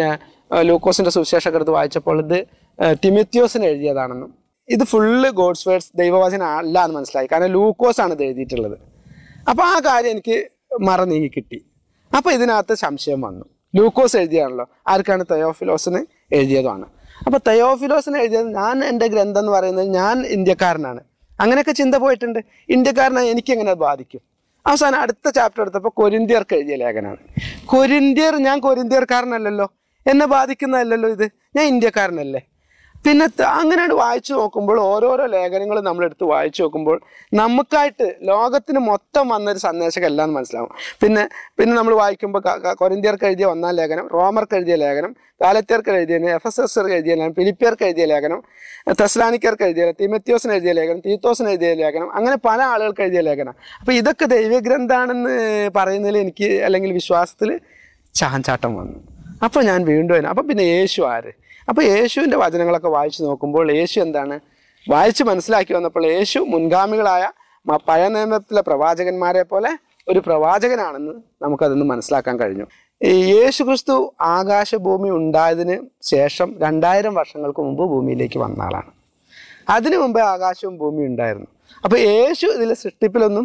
ലൂക്കോസിന്റെ സുവിശേഷം എടുത്ത് വായിച്ചപ്പോൾ ഇത് തിമോത്തിയോസിന് എഴുതിയതാണെന്നും ഇത് ഫുള്ള് ഗോഡ്സ് വേർഡ്സ് ദൈവവചനം അല്ല എന്ന് മനസ്സിലായി. കാരണം ലൂക്കോസ് ആണ് ഇത് എഴുതിയിട്ടുള്ളത്. അപ്പോൾ ആ കാര്യം എനിക്ക് മറ നീങ്ങി കിട്ടി. അപ്പോൾ ഇതിനകത്ത് സംശയം വന്നു. ലൂക്കോസ് എഴുതിയാണല്ലോ, ആർക്കാണ്? തെയോഫിലോസിന് എഴുതിയതാണ്. അപ്പോൾ തെയോഫിലോസിന് എഴുതിയത് ഞാൻ എൻ്റെ ഗ്രന്ഥം എന്ന് പറയുന്നത് ഞാൻ ഇന്ത്യക്കാരനാണ്, അങ്ങനെയൊക്കെ ചിന്ത പോയിട്ടുണ്ട്. ഇന്ത്യക്കാരനായി എനിക്കെങ്ങനെ ബാധിക്കും? അവസാനം അടുത്ത ചാപ്റ്റർ എടുത്തപ്പോൾ കൊരിന്ത്യർക്ക് എഴുതിയ ലേഖനമാണ്. കൊരിന്ത്യർ, ഞാൻ കൊരിന്ത്യർക്കാരനല്ലല്ലോ, എന്നെ ബാധിക്കുന്നതല്ലല്ലോ ഇത്, ഞാൻ ഇന്ത്യക്കാരനല്ലേ. പിന്നെ അങ്ങനെയാണ് വായിച്ചു നോക്കുമ്പോൾ ഓരോരോ ലേഖനങ്ങൾ നമ്മളെടുത്ത് വായിച്ചു നോക്കുമ്പോൾ നമുക്കായിട്ട് ലോകത്തിന് മൊത്തം വന്നൊരു സന്ദേശം എല്ലാം മനസ്സിലാവും. പിന്നെ പിന്നെ നമ്മൾ വായിക്കുമ്പോൾ കൊരിന്ത്യർക്ക് എഴുതിയ ഒന്നാം ലേഖനം, റോമർക്ക് എഴുതിയ ലേഖനം, ഗാലത്യർക്ക് എഴുതിയ, എഫ് എസ് എസ് എഴുതിയ ലേഖനം, ഫിലിപ്പിയർക്ക് എഴുതിയ ലേഖനം, തെസ്സലോനിക്കർക്ക് എഴുതിയ, തിമോത്തിയോസിന് എഴുതിയ ലേഖനം, തീത്തോസിന് എഴുതിയ ലേഖനം, അങ്ങനെ പല ആളുകൾക്ക് എഴുതിയ ലേഖനം. അപ്പോൾ ഇതൊക്കെ ദൈവഗ്രന്ഥാണെന്ന് പറയുന്നതിൽ എനിക്ക് അല്ലെങ്കിൽ വിശ്വാസത്തിൽ ചാഞ്ചാട്ടം വന്നു. അപ്പോൾ ഞാൻ വീണ്ടും അപ്പം പിന്നെ യേശു ആര്? അപ്പോൾ യേശുവിൻ്റെ വചനങ്ങളൊക്കെ വായിച്ചു നോക്കുമ്പോൾ യേശു എന്താണ് വായിച്ച് മനസ്സിലാക്കി വന്നപ്പോൾ യേശു മുൻഗാമികളായ പഴയ നിയമത്തിലെ പ്രവാചകന്മാരെ പോലെ ഒരു പ്രവാചകനാണെന്ന് നമുക്കതൊന്ന് മനസ്സിലാക്കാൻ കഴിഞ്ഞു. ഈ യേശു ക്രിസ്തു ആകാശഭൂമി ഉണ്ടായതിന് ശേഷം രണ്ടായിരം വർഷങ്ങൾക്ക് മുമ്പ് ഭൂമിയിലേക്ക് വന്ന ആളാണ്. അതിനു മുമ്പേ ആകാശവും ഭൂമിയും ഉണ്ടായിരുന്നു. അപ്പോൾ യേശു ഇതിലെ സൃഷ്ടിപ്പിലൊന്നും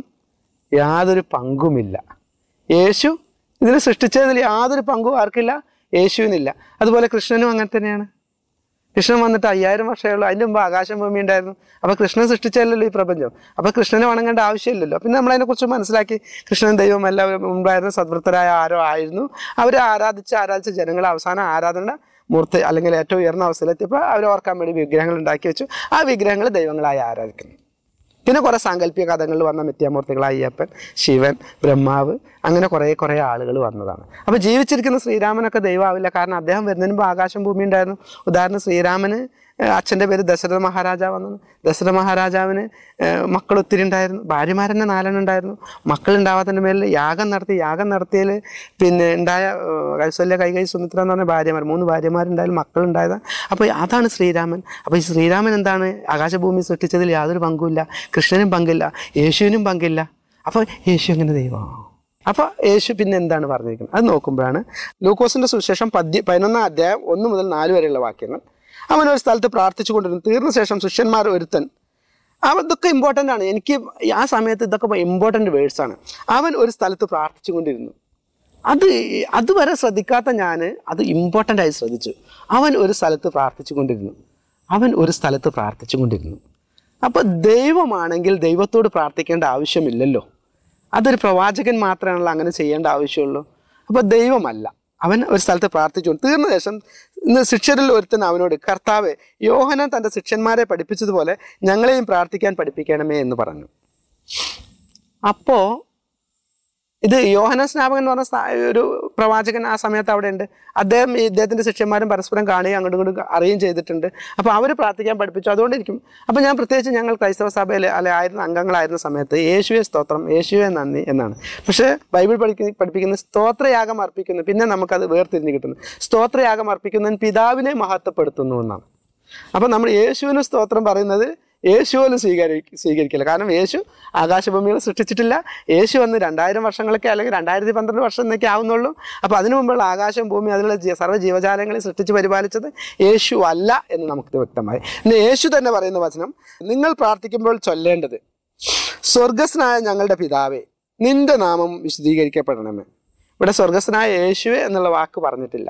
യാതൊരു പങ്കുമില്ല. യേശു ഇതിനെ സൃഷ്ടിച്ചതിൽ യാതൊരു പങ്കും ആർക്കില്ല, യേശുവിനില്ല. അതുപോലെ കൃഷ്ണനും അങ്ങനെ തന്നെയാണ്. കൃഷ്ണൻ വന്നിട്ട് അയ്യായിരം വർഷമേ ഉള്ളൂ, അതിൻ്റെ മുമ്പ് ആകാശം ഭൂമി ഉണ്ടായിരുന്നു. അപ്പോൾ കൃഷ്ണൻ സൃഷ്ടിച്ചല്ലോ ഈ പ്രപഞ്ചം. അപ്പോൾ കൃഷ്ണനെ വണങ്ങേണ്ട ആവശ്യമില്ലല്ലോ. പിന്നെ നമ്മളതിനെക്കുറിച്ച് മനസ്സിലാക്കി കൃഷ്ണൻ ദൈവം എല്ലാവരും മുമ്പായിരുന്നു, സദ്വൃത്തരായ ആരോ ആയിരുന്നു. അവരെ ആരാധിച്ച് ആരാധിച്ച ജനങ്ങൾ അവസാനം ആരാധന മൂർത്തി അല്ലെങ്കിൽ ഏറ്റവും ഉയർന്ന അവസ്ഥയിലെത്തിയപ്പോൾ അവർ ഓർക്കാൻ വേണ്ടി വിഗ്രഹങ്ങൾ ഉണ്ടാക്കി വെച്ചു. ആ വിഗ്രഹങ്ങൾ ദൈവങ്ങളായി ആരാധിക്കുന്നു. പിന്നെ കുറേ സാങ്കല്പിക കഥകളിൽ വന്ന മിഥ്യാമൂർത്തികളായ അയ്യപ്പൻ, ശിവൻ, ബ്രഹ്മാവ്, അങ്ങനെ കുറേ കുറേ ആളുകൾ വന്നതാണ്. അപ്പോൾ ജീവിച്ചിരിക്കുന്ന ശ്രീരാമനൊക്കെ ദൈവമാവില്ല. കാരണം അദ്ദേഹം വരുന്നതിന് മുമ്പ് ആകാശം ഭൂമി ഉണ്ടായിരുന്നു. ഉദാഹരണം, ശ്രീരാമന് അച്ഛൻ്റെ പേര് ദശരഥ മഹാരാജാവെന്നാണ്. ദശരഥ മഹാരാജാവിന് മക്കൾ ഒത്തിരി ഉണ്ടായിരുന്നു, ഭാര്യമാരെന്നെ നാലെണ്ണം ഉണ്ടായിരുന്നു. മക്കളുണ്ടാവാത്തതിൻ്റെ മേലിൽ യാഗം നടത്തി. യാഗം നടത്തിയതിൽ പിന്നെ ഉണ്ടായ കൗസല്യ, കൈകൈ, സുമിത്ര എന്ന് പറഞ്ഞ ഭാര്യമാർ, മൂന്ന് ഭാര്യമാരുണ്ടായാലും മക്കളുണ്ടായതാണ്. അപ്പോൾ അതാണ് ശ്രീരാമൻ. അപ്പോൾ ഈ ശ്രീരാമൻ എന്താണ്? ആകാശഭൂമി സൃഷ്ടിച്ചതിൽ യാതൊരു പങ്കുമില്ല. കൃഷ്ണനും പങ്കില്ല, യേശുവിനും പങ്കില്ല. അപ്പോൾ യേശു എങ്ങനെ ദൈവമാണ്? അപ്പോൾ യേശു പിന്നെ എന്താണ് പറഞ്ഞിരിക്കുന്നത്? അത് നോക്കുമ്പോഴാണ് ലൂക്കോസിൻ്റെ സുവിശേഷം പദ്യ പതിനൊന്നാം അധ്യായം ഒന്ന് മുതൽ നാല് വരെയുള്ള വാക്യങ്ങൾ. അവൻ ഒരു സ്ഥലത്ത് പ്രാർത്ഥിച്ചു കൊണ്ടിരുന്നു. തീർന്ന ശേഷം ശിഷ്യന്മാർ ഒരുത്തൻ, അവൻ ഇതൊക്കെ ഇമ്പോർട്ടൻ്റ് ആണ്, എനിക്ക് ആ സമയത്ത് ഇതൊക്കെ ഇമ്പോർട്ടൻ്റ് വേഴ്സാണ്. അവൻ ഒരു സ്ഥലത്ത് പ്രാർത്ഥിച്ചു കൊണ്ടിരുന്നു. അത് അതുവരെ ശ്രദ്ധിക്കാത്ത ഞാൻ അത് ഇമ്പോർട്ടൻ്റ് ആയി ശ്രദ്ധിച്ചു. അവൻ ഒരു സ്ഥലത്ത് പ്രാർത്ഥിച്ചു കൊണ്ടിരുന്നു. അവൻ ഒരു സ്ഥലത്ത് പ്രാർത്ഥിച്ചു കൊണ്ടിരുന്നു. അപ്പോൾ ദൈവമാണെങ്കിൽ ദൈവത്തോട് പ്രാർത്ഥിക്കേണ്ട ആവശ്യമില്ലല്ലോ. അതൊരു പ്രവാചകൻ മാത്രമാണല്ലോ അങ്ങനെ ചെയ്യേണ്ട ആവശ്യമുള്ളൂ. അപ്പോൾ ദൈവമല്ല, അവൻ ഒരു സ്ഥലത്ത് പ്രാർത്ഥിച്ചു. തീർന്ന ശേഷം ഇന്ന് ശിഷ്യരിൽ ഒരുത്തൻ അവനോട്, കർത്താവേ, യോഹന്നാൻ തൻ്റെ ശിഷ്യന്മാരെ പഠിപ്പിച്ചതുപോലെ ഞങ്ങളെയും പ്രാർത്ഥിക്കാൻ പഠിപ്പിക്കണമേ എന്ന് പറഞ്ഞു. അപ്പോൾ ഇത് യോഹന്നാൻ സ്നാപകൻ എന്ന് പറഞ്ഞ ഒരു പ്രവാചകൻ ആ സമയത്ത് അവിടെ ഉണ്ട്. അദ്ദേഹം ഇദ്ദേഹത്തിൻ്റെ ശിഷ്യന്മാരും പരസ്പരം കാണുകയും അങ്ങോട്ടും ഇങ്ങോട്ടും അറിയുകയും ചെയ്തിട്ടുണ്ട്. അപ്പോൾ അവർ പ്രാർത്ഥിക്കാൻ പഠിപ്പിച്ചു. അതുകൊണ്ടിരിക്കും. അപ്പോൾ ഞാൻ പ്രത്യേകിച്ച് ഞങ്ങൾ ക്രൈസ്തവ സഭയിൽ അല്ലെ ആയിരുന്ന അംഗങ്ങളായിരുന്ന സമയത്ത് യേശുവെ സ്തോത്രം, യേശുവെ നന്ദി എന്നാണ്. പക്ഷേ ബൈബിൾ പഠിക്കുന്ന പഠിപ്പിക്കുന്ന സ്തോത്രയാഗം അർപ്പിക്കുന്നു. പിന്നെ നമുക്കത് വേർതിരിഞ്ഞ് കിട്ടുന്നു. സ്തോത്രയാഗം അർപ്പിക്കുന്നതിന് പിതാവിനെ മഹത്വപ്പെടുത്തുന്നു എന്നാണ്. അപ്പോൾ നമ്മൾ യേശുവിന് സ്തോത്രം പറയുന്നത് യേശു പോലും സ്വീകരി സ്വീകരിക്കില്ല കാരണം യേശു ആകാശഭൂമികൾ സൃഷ്ടിച്ചിട്ടില്ല. യേശു വന്ന് രണ്ടായിരം വർഷങ്ങളൊക്കെ അല്ലെങ്കിൽ രണ്ടായിരത്തി പന്ത്രണ്ട് വർഷം എന്നൊക്കെ ആവുന്നുള്ളൂ. അപ്പോൾ അതിനു മുമ്പുള്ള ആകാശം ഭൂമി അതിലുള്ള സർവ്വ ജീവജാലങ്ങളെ സൃഷ്ടിച്ച് പരിപാലിച്ചത് യേശു അല്ല എന്ന് നമുക്ക് വ്യക്തമായി. ഇന്ന് യേശു തന്നെ പറയുന്ന വചനം, നിങ്ങൾ പ്രാർത്ഥിക്കുമ്പോൾ ചൊല്ലേണ്ടത്, സ്വർഗസ്നായ ഞങ്ങളുടെ പിതാവേ, നിന്റെ നാമം വിശദീകരിക്കപ്പെടണമേ. ഇവിടെ സ്വർഗസ്നായ യേശുവേ എന്നുള്ള വാക്ക് പറഞ്ഞിട്ടില്ല.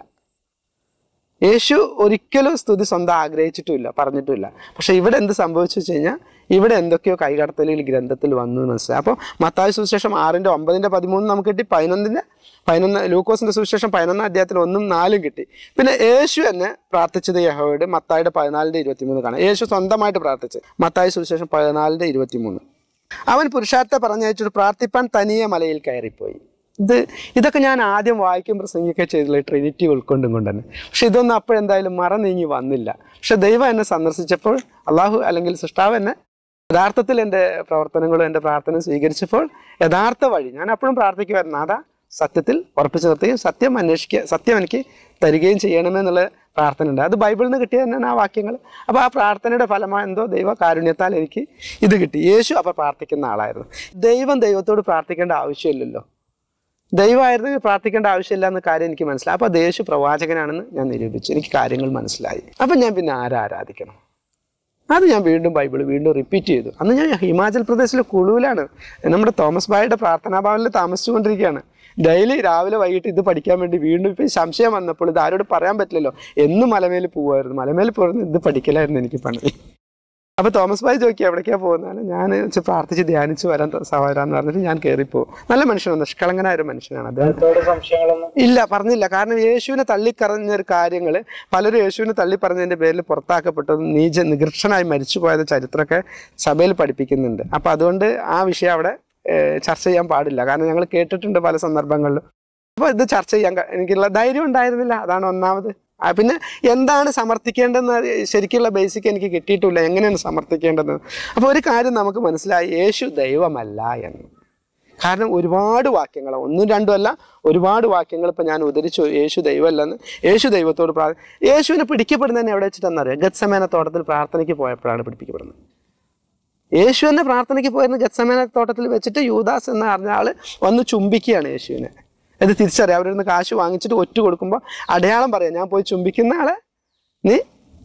യേശു ഒരിക്കലും സ്തുതി സ്വന്തം ആഗ്രഹിച്ചിട്ടുമില്ല, പറഞ്ഞിട്ടുമില്ല. പക്ഷെ ഇവിടെ എന്ത് സംഭവിച്ചു വെച്ച് കഴിഞ്ഞാൽ ഇവിടെ എന്തൊക്കെയോ കൈകടത്തലിൽ ഗ്രന്ഥത്തിൽ വന്നു എന്ന് മനസ്സിലായി. അപ്പോൾ മത്തായി സുവിശേഷം ആറിൻ്റെ ഒമ്പതിൻ്റെ പതിമൂന്ന് നമുക്ക് കിട്ടി. പതിനൊന്നിൻ്റെ പതിനൊന്ന് ലൂക്കോസിൻ്റെ സുവിശേഷം പതിനൊന്നാം അധ്യായത്തിൽ ഒന്നും നാലും കിട്ടി. പിന്നെ യേശു എന്നെ പ്രാർത്ഥിച്ചത് യഹോവയോട് മത്തായിയുടെ പതിനാലിൻ്റെ ഇരുപത്തിമൂന്ന് കാണാം. യേശു സ്വന്തമായിട്ട് പ്രാർത്ഥിച്ചത് മത്തായി സുവിശേഷം പതിനാലിൻ്റെ ഇരുപത്തിമൂന്ന്. അവൻ പുരുഷാരത്തെ പറഞ്ഞയച്ചിട്ട് പ്രാർത്ഥിപ്പാൻ തനിയെ മലയിൽ കയറിപ്പോയി. ഇത് ഇതൊക്കെ ഞാൻ ആദ്യം വായിക്കും പ്രസംഗിക്കുകയൊക്കെ ചെയ്തില്ല, ട്രിനിറ്റി ഉൾക്കൊണ്ടും കൊണ്ട് തന്നെ. പക്ഷെ ഇതൊന്നും അപ്പോഴെന്തായാലും മറ നീങ്ങി വന്നില്ല. പക്ഷെ ദൈവം എന്നെ സന്ദർശിച്ചപ്പോൾ, അള്ളാഹു അല്ലെങ്കിൽ സൃഷ്ടാവ് എന്നെ യഥാർത്ഥത്തിൽ എൻ്റെ പ്രവർത്തനങ്ങളും എൻ്റെ പ്രാർത്ഥനയും സ്വീകരിച്ചപ്പോൾ യഥാർത്ഥ വഴി ഞാൻ അപ്പോഴും പ്രാർത്ഥിക്കുമായിരുന്നു. അതാ സത്യത്തിൽ ഉറപ്പിച്ചു നിർത്തുകയും സത്യം അന്വേഷിക്കുക, സത്യം എനിക്ക് തരികയും ചെയ്യണമെന്നുള്ള പ്രാർത്ഥന ഉണ്ട്. അത് ബൈബിളിൽ നിന്ന് കിട്ടിയ തന്നെയാണ് ആ വാക്യങ്ങൾ. അപ്പോൾ ആ പ്രാർത്ഥനയുടെ ഫലമായി എന്തോ ദൈവ കാരുണ്യത്താൽ എനിക്ക് ഇത് കിട്ടി. യേശു അപ്പോൾ പ്രാർത്ഥിക്കുന്ന ആളായിരുന്നു. ദൈവം ദൈവത്തോട് പ്രാർത്ഥിക്കേണ്ട ആവശ്യമില്ലല്ലോ. ദൈവമായിരുന്നെങ്കിൽ പ്രാർത്ഥിക്കേണ്ട ആവശ്യമില്ല എന്ന കാര്യം എനിക്ക് മനസ്സിലായി. അപ്പോൾ അത് യേശു പ്രവാചകനാണെന്ന് ഞാൻ നിരൂപിച്ചു. എനിക്ക് കാര്യങ്ങൾ മനസ്സിലായി. അപ്പം ഞാൻ പിന്നെ ആരാ ആരാധിക്കണം? അത് ഞാൻ വീണ്ടും ബൈബിൾ വീണ്ടും റിപ്പീറ്റ് ചെയ്തു. അന്ന് ഞാൻ ഹിമാചൽ പ്രദേശിലെ കുളുവിലാണ്, നമ്മുടെ തോമസ് ബായുടെ പ്രാർത്ഥനാ ഭവനിൽ താമസിച്ചുകൊണ്ടിരിക്കുകയാണ്. ഡെയിലി രാവിലെ വൈകിട്ട് ഇത് പഠിക്കാൻ വേണ്ടി വീണ്ടും ഇപ്പം സംശയം വന്നപ്പോൾ ഇത് ആരോട് പറയാൻ പറ്റില്ലല്ലോ, എന്നും മലമേൽ പോവായിരുന്നു. മലമേൽ പോകുന്നത് ഇത് പഠിക്കലായിരുന്നു എനിക്ക് പണി. അപ്പോൾ തോമസ് ബായ് ചോദിക്കുക എവിടേക്കാണ് പോകുന്നത്? ഞാൻ പ്രാർത്ഥിച്ച് ധ്യാനിച്ച് വരാൻ സഹോദരാന്ന് പറഞ്ഞിട്ട് ഞാൻ കയറിപ്പോകും. നല്ല മനുഷ്യനാണ്, നിഷ്കളങ്കനായ ഒരു മനുഷ്യനാണ് അദ്ദേഹം. ഇല്ല, പറഞ്ഞില്ല. കാരണം യേശുവിനെ തള്ളിക്കറഞ്ഞ കാര്യങ്ങൾ പലരും യേശുവിനെ തള്ളി പറഞ്ഞതിൻ്റെ പേരിൽ പുറത്താക്കപ്പെട്ടതും നീച നികൃഷ്ടനായി മരിച്ചു പോയത് ചരിത്രമൊക്കെ സഭയിൽ പഠിപ്പിക്കുന്നുണ്ട്. അപ്പം അതുകൊണ്ട് ആ വിഷയം അവിടെ ചർച്ച ചെയ്യാൻ പാടില്ല. കാരണം ഞങ്ങൾ കേട്ടിട്ടുണ്ട് പല സന്ദർഭങ്ങളിലും. അപ്പോൾ ഇത് ചർച്ച ചെയ്യാൻ എനിക്കുള്ള ധൈര്യം ഉണ്ടായിരുന്നില്ല. അതാണ് ഒന്നാമത്. പിന്നെ എന്താണ് സമർത്ഥിക്കേണ്ടതെന്ന് ശരിക്കുള്ള ബേസിക് എനിക്ക് കിട്ടിയിട്ടില്ല, എങ്ങനെയാണ് സമർത്ഥിക്കേണ്ടതെന്ന്. അപ്പോൾ ഒരു കാര്യം നമുക്ക് മനസ്സിലായി, യേശു ദൈവമല്ല എന്ന്. കാരണം ഒരുപാട് വാക്യങ്ങൾ, ഒന്നും രണ്ടും അല്ല, ഒരുപാട് വാക്യങ്ങൾ ഇപ്പം ഞാൻ ഉദ്ധരിച്ചു യേശു ദൈവമല്ലെന്ന്. യേശു ദൈവത്തോട് പ്രാർത്ഥന, യേശുവിനെ പിടിക്കപ്പെടുന്നതന്നെ എവിടെ വെച്ചിട്ടെന്നറിയാം? ഗത്സമേന തോട്ടത്തിൽ പ്രാർത്ഥനയ്ക്ക് പോയപ്പോഴാണ് പിടിപ്പിക്കപ്പെടുന്നത്. യേശു തന്നെ പ്രാർത്ഥനയ്ക്ക് പോയിരുന്ന ഗത്സമേന തോട്ടത്തിൽ വെച്ചിട്ട് യൂദാസ് എന്ന് പറഞ്ഞ ആൾ വന്ന് ചുംബിക്കുകയാണ് യേശുവിനെ. ഇത് തിരിച്ചറിയാം. അവരിന്ന് കാശ് വാങ്ങിച്ചിട്ട് ഒറ്റ കൊടുക്കുമ്പോൾ അടയാളം പറയാം, ഞാൻ പോയി ചുംബിക്കുന്ന ആളെ നീ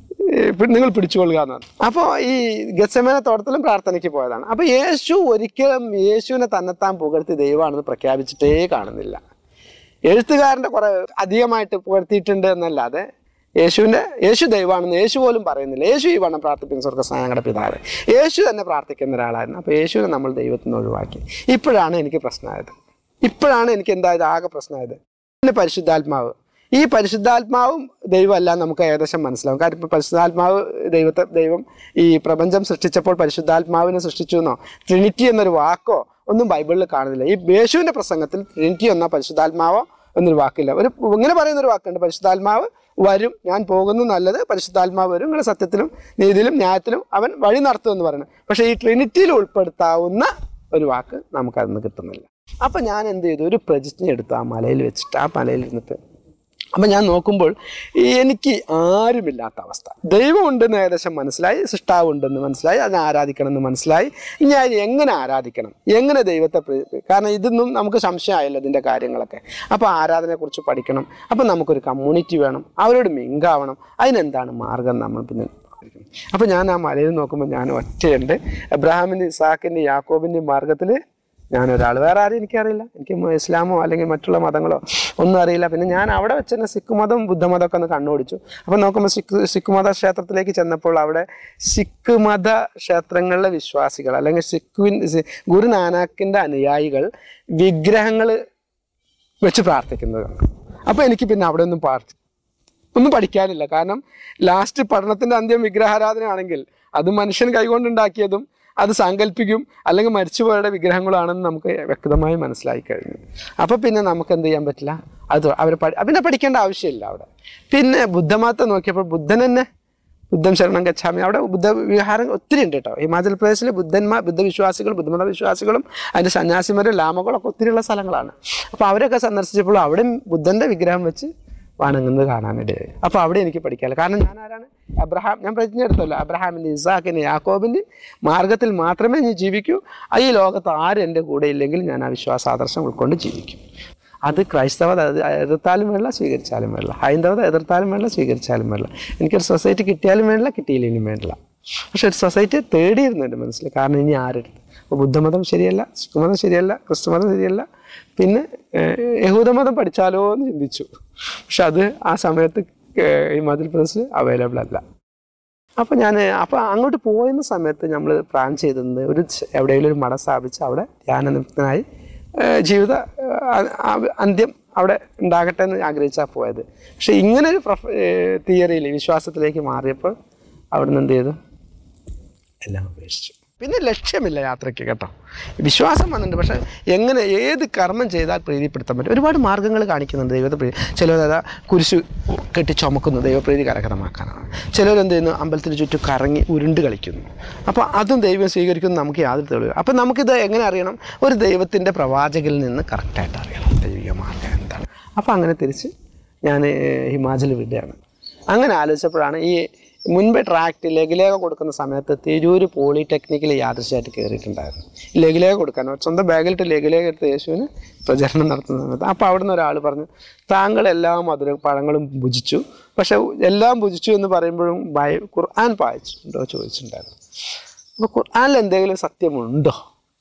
നിങ്ങൾ പിടിച്ചുകൊള്ളുക എന്ന് പറഞ്ഞു. അപ്പോൾ ഈ ഗത്സമേന തോട്ടത്തിലും പ്രാർത്ഥനയ്ക്ക് പോയതാണ്. അപ്പോൾ യേശു ഒരിക്കലും യേശുവിനെ തന്നെത്താൻ പുകഴ്ത്തി ദൈവമാണെന്ന് പ്രഖ്യാപിച്ചിട്ടേ കാണുന്നില്ല. എഴുത്തുകാരൻ്റെ കുറെ അധികമായിട്ട് പുകഴ്ത്തിയിട്ടുണ്ട് എന്നല്ലാതെ യേശുവിൻ്റെ യേശു ദൈവമാണെന്ന് യേശു പോലും പറയുന്നില്ല. യേശു ഈ വണ്ണം പ്രാർത്ഥിക്കുന്ന സ്വർഗ്ഗസ്ഥനായ ഞങ്ങളുടെ പിതാവേ, യേശു തന്നെ പ്രാർത്ഥിക്കുന്ന ഒരാളായിരുന്നു. അപ്പോൾ യേശുവിനെ നമ്മൾ ദൈവത്തിൽ നിന്ന് ഒഴിവാക്കി. ഇപ്പോഴാണ് എനിക്ക് പ്രശ്നമായത്. ഇപ്പോഴാണ് എനിക്ക് എന്തായത് ആകെ പ്രശ്നമായത്. പിന്നെ പരിശുദ്ധാത്മാവ്, ഈ പരിശുദ്ധാത്മാവും ദൈവമല്ല നമുക്ക് ഏകദേശം മനസ്സിലാവും. കാരണം ഇപ്പോൾ പരിശുദ്ധാത്മാവ് ദൈവത്തെ ദൈവം ഈ പ്രപഞ്ചം സൃഷ്ടിച്ചപ്പോൾ പരിശുദ്ധാത്മാവിനെ സൃഷ്ടിച്ചു എന്നോ ട്രിനിറ്റി എന്നൊരു വാക്കോ ഒന്നും ബൈബിളിൽ കാണുന്നില്ല. ഈ യേശുവിൻ്റെ പ്രസംഗത്തിൽ ട്രിനിറ്റി എന്നോ പരിശുദ്ധാത്മാവോ എന്നൊരു വാക്കില്ല. ഒരു ഇങ്ങനെ പറയുന്നൊരു വാക്കുണ്ട്, പരിശുദ്ധാത്മാവ് വരും, ഞാൻ പോകുന്നു നല്ലത്, പരിശുദ്ധാത്മാവ് വരും, നിങ്ങൾ സത്യത്തിലും നീതിയിലും ന്യായത്തിലും അവൻ വഴി നടത്തുമെന്ന് പറയുന്നത്. പക്ഷേ ഈ ട്രിനിറ്റിയിൽ ഉൾപ്പെടുത്താവുന്ന ഒരു വാക്ക് നമുക്കതൊന്നും കിട്ടുന്നില്ല. അപ്പം ഞാൻ എന്ത് ചെയ്തു, ഒരു പ്രതിജ്ഞ എടുത്തു ആ മലയിൽ വെച്ചിട്ട്, ആ മലയിൽ ഇരുന്നിട്ട്. അപ്പം ഞാൻ നോക്കുമ്പോൾ എനിക്ക് ആരുമില്ലാത്ത അവസ്ഥ. ദൈവം ഉണ്ടെന്ന് ഏകദേശം മനസ്സിലായി, സൃഷ്ടാവ് ഉണ്ടെന്ന് മനസ്സിലായി, അതിനെ ആരാധിക്കണം എന്ന് മനസ്സിലായി. ഇനി അതിന് എങ്ങനെ ആരാധിക്കണം, എങ്ങനെ ദൈവത്തെ, കാരണം ഇതൊന്നും നമുക്ക് സംശയമായല്ലോ ഇതിൻ്റെ കാര്യങ്ങളൊക്കെ. അപ്പോൾ ആരാധനയെക്കുറിച്ച് പഠിക്കണം. അപ്പം നമുക്കൊരു കമ്മ്യൂണിറ്റി വേണം, അവരോട് മിങ്കാവണം. അതിനെന്താണ് മാർഗം നമ്മൾ പിന്നെ. അപ്പം ഞാൻ ആ മലയിൽ നോക്കുമ്പോൾ ഞാൻ ഒറ്റയുണ്ട്. അബ്രഹാമിൻ്റെ ഇസാക്കിൻ്റെ യാക്കോബിൻ്റെ മാർഗത്തിൽ ഞാനൊരാൾ, വേറെ ആരും എനിക്കറിയില്ല. എനിക്ക് ഇസ്ലാമോ അല്ലെങ്കിൽ മറ്റുള്ള മതങ്ങളോ ഒന്നും അറിയില്ല. പിന്നെ ഞാൻ അവിടെ വെച്ച് തന്നെ സിഖ് മതം ബുദ്ധമതമൊക്കെ ഒന്ന് കണ്ണോടിച്ചു. അപ്പം നോക്കുമ്പോൾ സിഖ് സിഖ് മത ക്ഷേത്രത്തിലേക്ക് ചെന്നപ്പോൾ അവിടെ സിഖ് മത ക്ഷേത്രങ്ങളിലെ വിശ്വാസികൾ അല്ലെങ്കിൽ സിഖുവിൻ ഗുരു നാനാക്കിൻ്റെ അനുയായികൾ വിഗ്രഹങ്ങൾ വെച്ച് പ്രാർത്ഥിക്കുന്നത്. അപ്പോൾ എനിക്ക് പിന്നെ അവിടെ ഒന്നും പ്രാർത്ഥി ഒന്നും പഠിക്കാനില്ല. കാരണം ലാസ്റ്റ് പഠനത്തിൻ്റെ അന്ത്യം വിഗ്രഹാരാധനയാണെങ്കിൽ അത് മനുഷ്യൻ കൈകൊണ്ടുണ്ടാക്കിയതും അത് സാങ്കല്പിക്കും അല്ലെങ്കിൽ മരിച്ചുപോയുടെ വിഗ്രഹങ്ങളാണെന്ന് നമുക്ക് വ്യക്തമായി മനസ്സിലായി കഴിഞ്ഞു. അപ്പോൾ പിന്നെ നമുക്ക് എന്ത് ചെയ്യാൻ പറ്റില്ല, അത് അവർ പഠി പിന്നെ പഠിക്കേണ്ട ആവശ്യമില്ല അവിടെ. പിന്നെ ബുദ്ധമതത്തെ നോക്കിയപ്പോൾ ബുദ്ധൻ തന്നെ ബുദ്ധം ശരണം ഗച്ഛാമി, അവിടെ ബുദ്ധ വിഹാരം ഒത്തിരി ഉണ്ട് കേട്ടോ. ഹിമാചൽ പ്രദേശിൽ ബുദ്ധന്മാർ ബുദ്ധവിശ്വാസികൾ ബുദ്ധമത വിശ്വാസികളും അതിൻ്റെ സന്യാസിമാരും ലാമകളൊക്കെ ഒത്തിരിയുള്ള സ്ഥലങ്ങളാണ്. അപ്പോൾ അവരൊക്കെ സന്ദർശിച്ചപ്പോൾ അവിടെ ബുദ്ധൻ്റെ വിഗ്രഹം വെച്ച് വണങ്ങുന്നത് കാണാനിടയായി. അപ്പോൾ അവിടെ എനിക്ക് പഠിക്കാമല്ലോ. കാരണം ഞാൻ ആരാണ്? അബ്രഹാം. ഞാൻ പ്രതിജ്ഞ എടുത്തല്ലോ, അബ്രഹാമിൻ്റെ ഇസാക്കിൻ്റെ യാക്കോബിൻ്റെ മാർഗത്തിൽ മാത്രമേ ഞാൻ ജീവിക്കൂ. ഈ ലോകത്ത് ആരും എൻ്റെ കൂടെ ഇല്ലെങ്കിൽ ഞാൻ ആ വിശ്വാസാദർശം ഉൾക്കൊണ്ട് ജീവിക്കും. അത് ക്രൈസ്തവത എതിർത്താലും വേണ്ട, സ്വീകരിച്ചാലും വേണ്ട. ഹൈന്ദവത എതിർത്താലും വേണ്ട, സ്വീകരിച്ചാലും വേണ്ട. എനിക്കൊരു സൊസൈറ്റി കിട്ടിയാലും വേണ്ട, കിട്ടിയില്ലെങ്കിലും വേണ്ടില്ല. പക്ഷെ ഒരു സൊസൈറ്റി തേടിയിരുന്നുണ്ട് മനസ്സിൽ. കാരണം ഇനി ആരെടുത്ത് അപ്പോൾ ബുദ്ധമതം ശരിയല്ല, സിഖുമതം ശരിയല്ല, ക്രിസ്തുമതം ശരിയല്ല, പിന്നെ യഹൂദമതം പഠിച്ചാലോ എന്ന് ചിന്തിച്ചു. പക്ഷെ അത് ആ സമയത്ത് ഹിമാചൽ പ്രദേശിൽ അവൈലബിൾ അല്ല. അപ്പോൾ ഞാൻ അപ്പോൾ അങ്ങോട്ട് പോയുന്ന സമയത്ത് നമ്മൾ പ്ലാൻ ചെയ്തിരുന്നത് ഒരു എവിടെയെങ്കിലും ഒരു മഠം സ്ഥാപിച്ച് അവിടെ ധ്യാനനിമിത്തനായി ജീവിത അന്ത്യം അവിടെ ഉണ്ടാകട്ടെ എന്ന് ആഗ്രഹിച്ചാൽ പോയത്. പക്ഷെ ഇങ്ങനൊരു പ്രൊഫ തിയറിയിൽ വിശ്വാസത്തിലേക്ക് മാറിയപ്പോൾ അവിടെ നിന്ന് എന്ത് ചെയ്തു, എല്ലാം ഉപേക്ഷിച്ചു. പിന്നെ ലക്ഷ്യമില്ല യാത്രയ്ക്ക് കേട്ടോ. വിശ്വാസം വന്നിട്ടുണ്ട്, പക്ഷേ എങ്ങനെ ഏത് കർമ്മം ചെയ്താൽ പ്രീതിപ്പെടുത്താൻ പറ്റും. ഒരുപാട് മാർഗ്ഗങ്ങൾ കാണിക്കുന്നുണ്ട് ദൈവത്തെ പ്രീതി. ചിലർ കുരിശ് കെട്ടി ചുമക്കുന്നു ദൈവപ്രീതി കരകരമാക്കാനാണ്. ചിലരെന്ത് ചെയ്യുന്നു, അമ്പലത്തിന് ചുറ്റും കറങ്ങി ഉരുണ്ട് കളിക്കുന്നു. അപ്പോൾ അതും ദൈവം സ്വീകരിക്കുന്നു നമുക്ക് യാതൊരു തെളിവ്. അപ്പോൾ നമുക്കിത് എങ്ങനെ അറിയണം? ഒരു ദൈവത്തിൻ്റെ പ്രവാചകനിൽ നിന്ന് കറക്റ്റായിട്ട് അറിയണം ദൈവിക മാർഗ്ഗം എന്താണ്. അപ്പോൾ അങ്ങനെ തിരിച്ച് ഞാൻ ഹിമാചൽ വിടുകയാണ്. അങ്ങനെ ആലോചിച്ചപ്പോഴാണ് ഈ മുൻപ് ട്രാക്ട് ലഘുലേഖ കൊടുക്കുന്ന സമയത്ത് തിരൂർ പോളിടെക്നിക്കിൽ യാദൃശ്യമായിട്ട് കയറിയിട്ടുണ്ടായിരുന്നു. ലഘുലേഖ കൊടുക്കാൻ സ്വന്തം ബാഗിലിട്ട് ലഘുലേഖ എടുത്ത് യേശുവിന് പ്രചരണം നടത്തുന്ന സമയത്ത് അപ്പോൾ അവിടെ നിന്ന് ഒരാൾ പറഞ്ഞു, താങ്കൾ എല്ലാ മധുര പഴങ്ങളും ഭുജിച്ചു, പക്ഷെ എല്ലാം ഭുജിച്ചു എന്ന് പറയുമ്പോഴും ബൈ ഖുർആൻ വായിച്ചിട്ടുണ്ടോ ചോദിച്ചിട്ടുണ്ടായിരുന്നു. അപ്പോൾ ഖുർആനിൽ എന്തെങ്കിലും സത്യമുണ്ടോ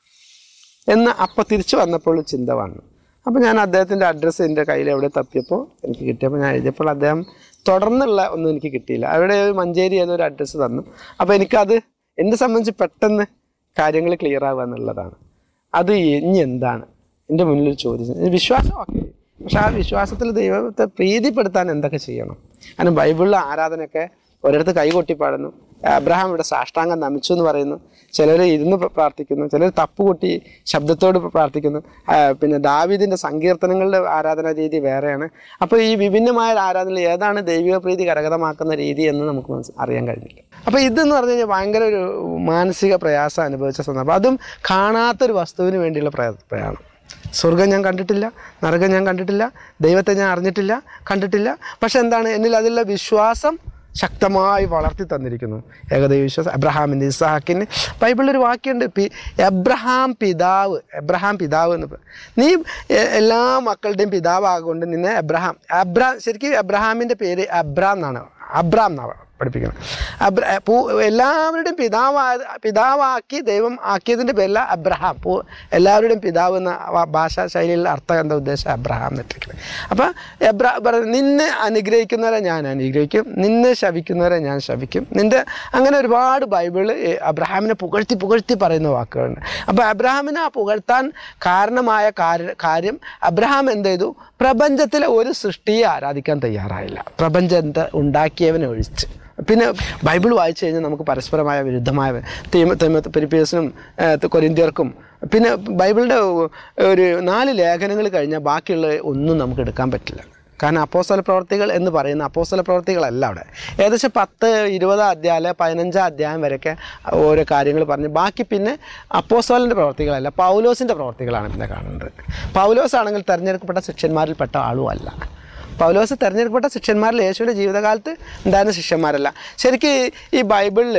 എന്ന് അപ്പം തിരിച്ചു വന്നപ്പോൾ ചിന്ത വന്നു. അപ്പോൾ ഞാൻ അദ്ദേഹത്തിൻ്റെ അഡ്രസ്സ് എൻ്റെ കയ്യിൽ എവിടെ തപ്പിയപ്പോൾ എനിക്ക് കിട്ടിയപ്പോൾ ഞാൻ എഴുതിയപ്പോൾ അദ്ദേഹം തുടർന്നുള്ള ഒന്നും എനിക്ക് കിട്ടിയില്ല. അവിടെ മഞ്ചേരി ഏതൊരു അഡ്രസ്സ് തന്നു. അപ്പോൾ എനിക്കത് എന്നെ സംബന്ധിച്ച് പെട്ടെന്ന് കാര്യങ്ങൾ ക്ലിയർ ആവുക എന്നുള്ളതാണ്. അത് ഇനി എന്താണ് എൻ്റെ മുന്നിൽ ചോദിച്ചത്? വിശ്വാസം ഓക്കെ, പക്ഷെ ആ വിശ്വാസത്തിൽ ദൈവത്തെ പ്രീതിപ്പെടുത്താൻ എന്തൊക്കെ ചെയ്യണം? കാരണം ബൈബിളിലെ ആരാധനയൊക്കെ ഒരിടത്ത് കൈകൊട്ടി പാടുന്നു, അബ്രഹാം ഇവിടെ സാഷ്ടാംഗം നമിച്ചു എന്ന് പറയുന്നു, ചിലർ ഇരുന്ന് പ്രാർത്ഥിക്കുന്നു, ചിലർ തപ്പുകൊട്ടി ശബ്ദത്തോട് പ്രാർത്ഥിക്കുന്നു, പിന്നെ ദാവീദിൻ്റെ സങ്കീർത്തനങ്ങളുടെ ആരാധനാ രീതി വേറെയാണ്. അപ്പോൾ ഈ വിഭിന്നമായ ആരാധനയിൽ ഏതാണ് ദൈവിക പ്രീതി കരഗതമാക്കുന്ന രീതി എന്ന് നമുക്ക് അറിയാൻ കഴിഞ്ഞില്ല. അപ്പോൾ ഇതെന്ന് പറഞ്ഞു കഴിഞ്ഞാൽ ഭയങ്കര ഒരു മാനസിക പ്രയാസം അനുഭവിച്ച സന്ദർഭം. അതും കാണാത്തൊരു വസ്തുവിന് വേണ്ടിയുള്ള പ്രയാണം. സ്വർഗം ഞാൻ കണ്ടിട്ടില്ല, നരകം ഞാൻ കണ്ടിട്ടില്ല, ദൈവത്തെ ഞാൻ അറിഞ്ഞിട്ടില്ല, കണ്ടിട്ടില്ല. പക്ഷെ എന്താണ് എന്നിൽ അതിലുള്ള വിശ്വാസം ശക്തമായി വളർത്തി തന്നിരിക്കുന്നു. ഏകദൈവ വിശ്വാസം അബ്രഹാമിൻ്റെ ഇസ്ഹാക്കിന് ബൈബിളിലൊരു വാക്യമുണ്ട്, പി എബ്രഹാം പിതാവ്. എബ്രഹാം പിതാവ് എന്ന് നീ എല്ലാ മക്കളുടെയും പിതാവാകൊണ്ട് നിന്നെ എബ്രഹാം അബ്രാം ശരിക്കും എബ്രഹാമിൻ്റെ പേര് അബ്രാം എന്നാണ്, അബ്രാം എന്നാണ് പഠിപ്പിക്കുന്നത്. അബ്ര പൂ എല്ലാവരുടെയും പിതാവാ പിതാവാക്കി ദൈവം ആക്കിയതിൻ്റെ പേരില അബ്രഹാം. പൂ എല്ലാവരുടെയും പിതാവ് എന്ന ഭാഷാ ശൈലിയിലുള്ള അർത്ഥം എന്താ ഉദ്ദേശം? അബ്രഹാം എന്നിട്ടിരിക്കുന്നത്. അപ്പം എബ്രാ നിന്നെ അനുഗ്രഹിക്കുന്നവരെ ഞാൻ അനുഗ്രഹിക്കും, നിന്നെ ശപിക്കുന്നവരെ ഞാൻ ശപിക്കും, നിൻ്റെ അങ്ങനെ ഒരുപാട് ബൈബിള് അബ്രഹാമിനെ പുകഴ്ത്തി പുകഴ്ത്തി പറയുന്ന വാക്കുകളുണ്ട്. അപ്പോൾ അബ്രഹാമിനെ ആ പുകഴ്ത്താൻ കാരണമായ കാര്യം അബ്രഹാം എന്ത് ചെയ്തു? പ്രപഞ്ചത്തിലെ ഒരു സൃഷ്ടിയെ ആരാധിക്കാൻ തയ്യാറായില്ല, പ്രപഞ്ചത്തെ ഉണ്ടാക്കിയവനെ ഒഴിച്ച്. പിന്നെ ബൈബിൾ വായിച്ചു കഴിഞ്ഞാൽ നമുക്ക് പരസ്പരമായ വിരുദ്ധമായ തീമ പെരിപ്പിയസിനും കൊരിന്ത്യർക്കും പിന്നെ ബൈബിളിൻ്റെ ഒരു നാല് ലേഖനങ്ങൾ കഴിഞ്ഞാൽ ബാക്കിയുള്ള ഒന്നും നമുക്ക് എടുക്കാൻ പറ്റില്ല. കാരണം അപ്പോസ്തല പ്രവർത്തികൾ എന്ന് പറയുന്ന അപ്പോസ്തല പ്രവർത്തികളല്ല അവിടെ. ഏകദേശം പത്ത് ഇരുപത് അധ്യായം പതിനഞ്ചാം അധ്യായം വരെയൊക്കെ ഓരോ കാര്യങ്ങൾ പറഞ്ഞ് ബാക്കി പിന്നെ അപ്പോസ്തലൻ്റെ പ്രവർത്തികളല്ല, പൗലോസിൻ്റെ പ്രവർത്തികളാണ് പിന്നെ കാണുന്നത്. പൗലോസ് ആണെങ്കിൽ തിരഞ്ഞെടുക്കപ്പെട്ട ശിഷ്യന്മാരിൽപ്പെട്ട ആളും അല്ല. പൗലോസ് തിരഞ്ഞെടുക്കപ്പെട്ട ശിഷ്യന്മാരിൽ യേശുവിൻ്റെ ജീവിതകാലത്ത് ഉണ്ടായിരുന്ന ശിഷ്യന്മാരല്ല. ശരിക്കും ഈ ബൈബിളിൽ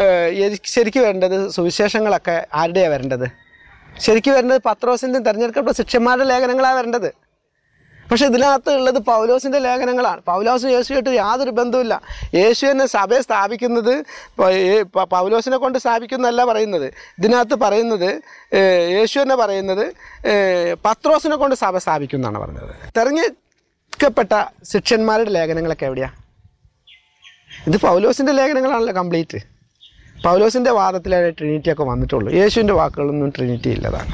ശരിക്കും വരേണ്ടത് സുവിശേഷങ്ങളൊക്കെ ആരുടെയാണ് വരേണ്ടത്? ശരിക്കും വരേണ്ടത് പത്രോസിൻ്റെയും തിരഞ്ഞെടുക്കപ്പെട്ട ശിഷ്യന്മാരുടെ ലേഖനങ്ങളാണ് വരേണ്ടത്. പക്ഷേ ഇതിനകത്ത് ഉള്ളത് പൗലോസിൻ്റെ ലേഖനങ്ങളാണ്. പൗലോസ് യേശുവായിട്ട് യാതൊരു ബന്ധവുമില്ല. യേശു എന്നെ സഭയെ സ്ഥാപിക്കുന്നത് പൗലോസിനെ കൊണ്ട് സ്ഥാപിക്കുന്നതല്ല പറയുന്നത്. ഇതിനകത്ത് പറയുന്നത് യേശു എന്നെ പറയുന്നത് പത്രോസിനെ കൊണ്ട് സഭ സ്ഥാപിക്കുന്നതാണ് പറഞ്ഞത്. തെരഞ്ഞെടുക്കപ്പെട്ട ശിഷ്യന്മാരുടെ ലേഖനങ്ങളൊക്കെ എവിടെയാണ്? ഇത് പൗലോസിൻ്റെ ലേഖനങ്ങളാണല്ലോ കംപ്ലീറ്റ്. പൗലോസിൻ്റെ വാദത്തിലാണ് ട്രിനിറ്റിയൊക്കെ വന്നിട്ടുള്ളൂ. യേശുവിൻ്റെ വാക്കുകളൊന്നും ട്രിനിറ്റി ഇല്ലതാണ്.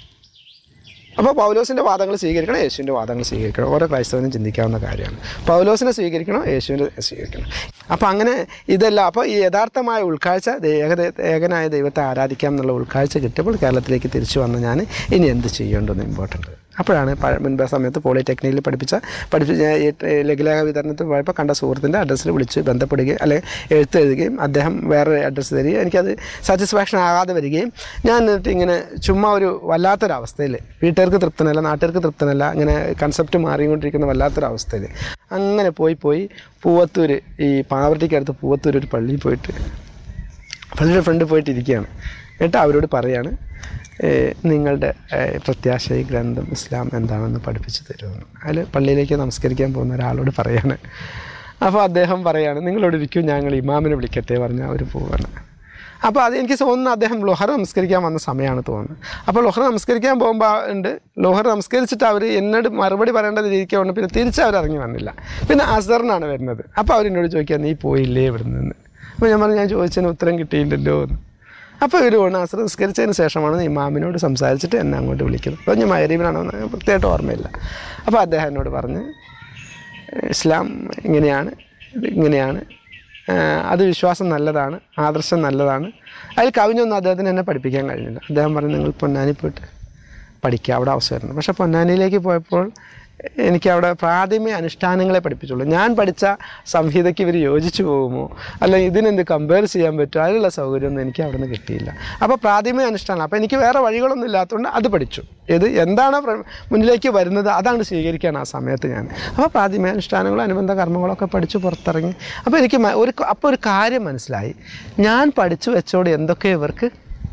അപ്പോൾ പൗലോസിൻ്റെ വാദങ്ങൾ സ്വീകരിക്കണം, യേശുവിൻ്റെ വാദങ്ങൾ സ്വീകരിക്കണം. ഓരോ ക്രൈസ്തവനും ചിന്തിക്കാവുന്ന കാര്യമാണ്. പൗലോസിനെ സ്വീകരിക്കണം, യേശുവിനെ സ്വീകരിക്കണം. അപ്പോൾ അങ്ങനെ ഇതെല്ലാം അപ്പോൾ ഈ യഥാർത്ഥമായ ഉൾക്കാഴ്ച ഏക ഏകനായ ദൈവത്തെ ആരാധിക്കാം എന്നുള്ള ഉൾക്കാഴ്ച കിട്ടിയപ്പോൾ കേരളത്തിലേക്ക് തിരിച്ചു വന്ന ഞാൻ ഇനി എന്ത് ചെയ്യേണ്ടതെന്ന് ഇമ്പോർട്ടൻ്റ്. അപ്പോഴാണ് മുൻപ് സമയത്ത് പോളിടെക്നിക്കിൽ പഠിപ്പിച്ച പഠിപ്പിച്ച ലഘുലേഖ വിതരണത്തിൽ പോയപ്പോൾ കണ്ട സുഹൃത്തിൻ്റെ അഡ്രസ്സിൽ വിളിച്ച് ബന്ധപ്പെടുകയും അല്ലെങ്കിൽ എഴുത്തെഴുതുകയും അദ്ദേഹം വേറെ അഡ്രസ്സ് തരികയും എനിക്കത് സാറ്റിസ്ഫാക്ഷൻ ആകാതെ വരികയും ഞാൻ എന്നിട്ട് ഇങ്ങനെ ചുമ്മാ ഒരു വല്ലാത്തൊരവസ്ഥയിൽ വീട്ടുകാർക്ക് തൃപ്തനല്ല, നാട്ടുകാർക്ക് തൃപ്തനല്ല, ഇങ്ങനെ കൺസെപ്റ്റ് മാറിക്കൊണ്ടിരിക്കുന്ന വല്ലാത്തൊരവസ്ഥയിൽ അങ്ങനെ പോയി പോയി പൂവത്തൂർ ഈ പാവർട്ടിക്കടുത്ത് പൂവത്തൂർ ഒരു പള്ളിയിൽ പോയിട്ട് പള്ളിയുടെ ഫ്രണ്ട് പോയിട്ട് ഇരിക്കുകയാണ്. എന്നിട്ട് അവരോട് പറയാണ്, നിങ്ങളുടെ പ്രത്യാശ ഈ ഗ്രന്ഥം ഇസ്ലാം എന്താണെന്ന് പഠിപ്പിച്ച് തരുമെന്ന്. അതിൽ പള്ളിയിലേക്ക് നമസ്കരിക്കാൻ പോകുന്ന ഒരാളോട് പറയാണ്. അപ്പോൾ അദ്ദേഹം പറയാണ്, നിങ്ങളോട് ഇരിക്കും, ഞങ്ങൾ ഇമാമിനെ വിളിക്കട്ടെ പറഞ്ഞാൽ അവർ പോവാണ്. അപ്പോൾ അത് എനിക്ക് തോന്നുന്നു അദ്ദേഹം ലൊഹർ നമസ്കരിക്കാൻ വന്ന സമയമാണ് തോന്നുന്നത്. അപ്പോൾ ലൊഹർ നമസ്കരിക്കാൻ പോകുമ്പോൾ ഉണ്ട് ലൊഹർ നമസ്കരിച്ചിട്ട് അവർ എന്നോട് മറുപടി പറയേണ്ടത് ഇരിക്കുകയാണ്. പിന്നെ തിരിച്ച് അവർ ഇറങ്ങി വന്നില്ല. പിന്നെ അസറിനാണ് വരുന്നത്. അപ്പോൾ അവരെന്നോട് ചോദിക്കുക, നീ പോയില്ലേ ഇവിടെ നിന്ന്? അപ്പോൾ ഞാൻ പറഞ്ഞു, ഞാൻ ചോദിച്ചതിന് ഉത്തരം കിട്ടിയില്ലല്ലോ എന്ന്. അപ്പോൾ ഇവർ കൊണ്ട് അസർ നിസ്കരിച്ചതിന് ശേഷമാണ് ഇമാമിനോട് സംസാരിച്ചിട്ട് എന്നെ അങ്ങോട്ട് വിളിക്കുന്നത്. അപ്പോൾ ഞാൻ മഗ്‌രിബിനാണെന്ന് പ്രത്യേകമായിട്ട് ഓർമ്മയില്ല. അപ്പോൾ അദ്ദേഹം എന്നോട് പറഞ്ഞ്, ഇസ്ലാം ഇങ്ങനെയാണ്, ഇങ്ങനെയാണ്, അത് വിശ്വാസം നല്ലതാണ്, ആദർശം നല്ലതാണ്. അതിൽ കവിഞ്ഞൊന്നും അദ്ദേഹത്തിന് എന്നെ പഠിപ്പിക്കാൻ കഴിഞ്ഞില്ല. അദ്ദേഹം പറഞ്ഞു, നിങ്ങൾ പൊന്നാനി പോയിട്ട് പഠിക്കുക, അവിടെ അവസരമുണ്ട്. പക്ഷേ പൊന്നാനിയിലേക്ക് പോയപ്പോൾ എനിക്ക് അവിടെ പ്രാഥമിക അനുഷ്ഠാനങ്ങളെ പഠിപ്പിച്ചുള്ളൂ. ഞാൻ പഠിച്ച സംഹിതയ്ക്ക് ഇവർ യോജിച്ചു പോകുമോ, അല്ലെങ്കിൽ ഇതിനെന്ത് കമ്പയർ ചെയ്യാൻ പറ്റുമോ, അതിനുള്ള സൗകര്യമൊന്നും എനിക്ക് അവിടെ നിന്ന് കിട്ടിയില്ല. അപ്പോൾ പ്രാഥമിക അനുഷ്ഠാനം, അപ്പോൾ എനിക്ക് വേറെ വഴികളൊന്നും ഇല്ലാത്തതുകൊണ്ട് അത് പഠിച്ചു. ഇത് എന്താണ് മുന്നിലേക്ക് വരുന്നത് അതാണ് സ്വീകരിക്കാൻ ആ സമയത്ത് ഞാൻ. അപ്പോൾ പ്രാഥമിക അനുഷ്ഠാനങ്ങളും അനുബന്ധ കർമ്മങ്ങളൊക്കെ പഠിച്ചു പുറത്തിറങ്ങി. അപ്പോൾ എനിക്ക് ഒരു അപ്പോൾ ഒരു കാര്യം മനസ്സിലായി, ഞാൻ പഠിച്ചു വെച്ചോട് എന്തൊക്കെ ഇവർക്ക്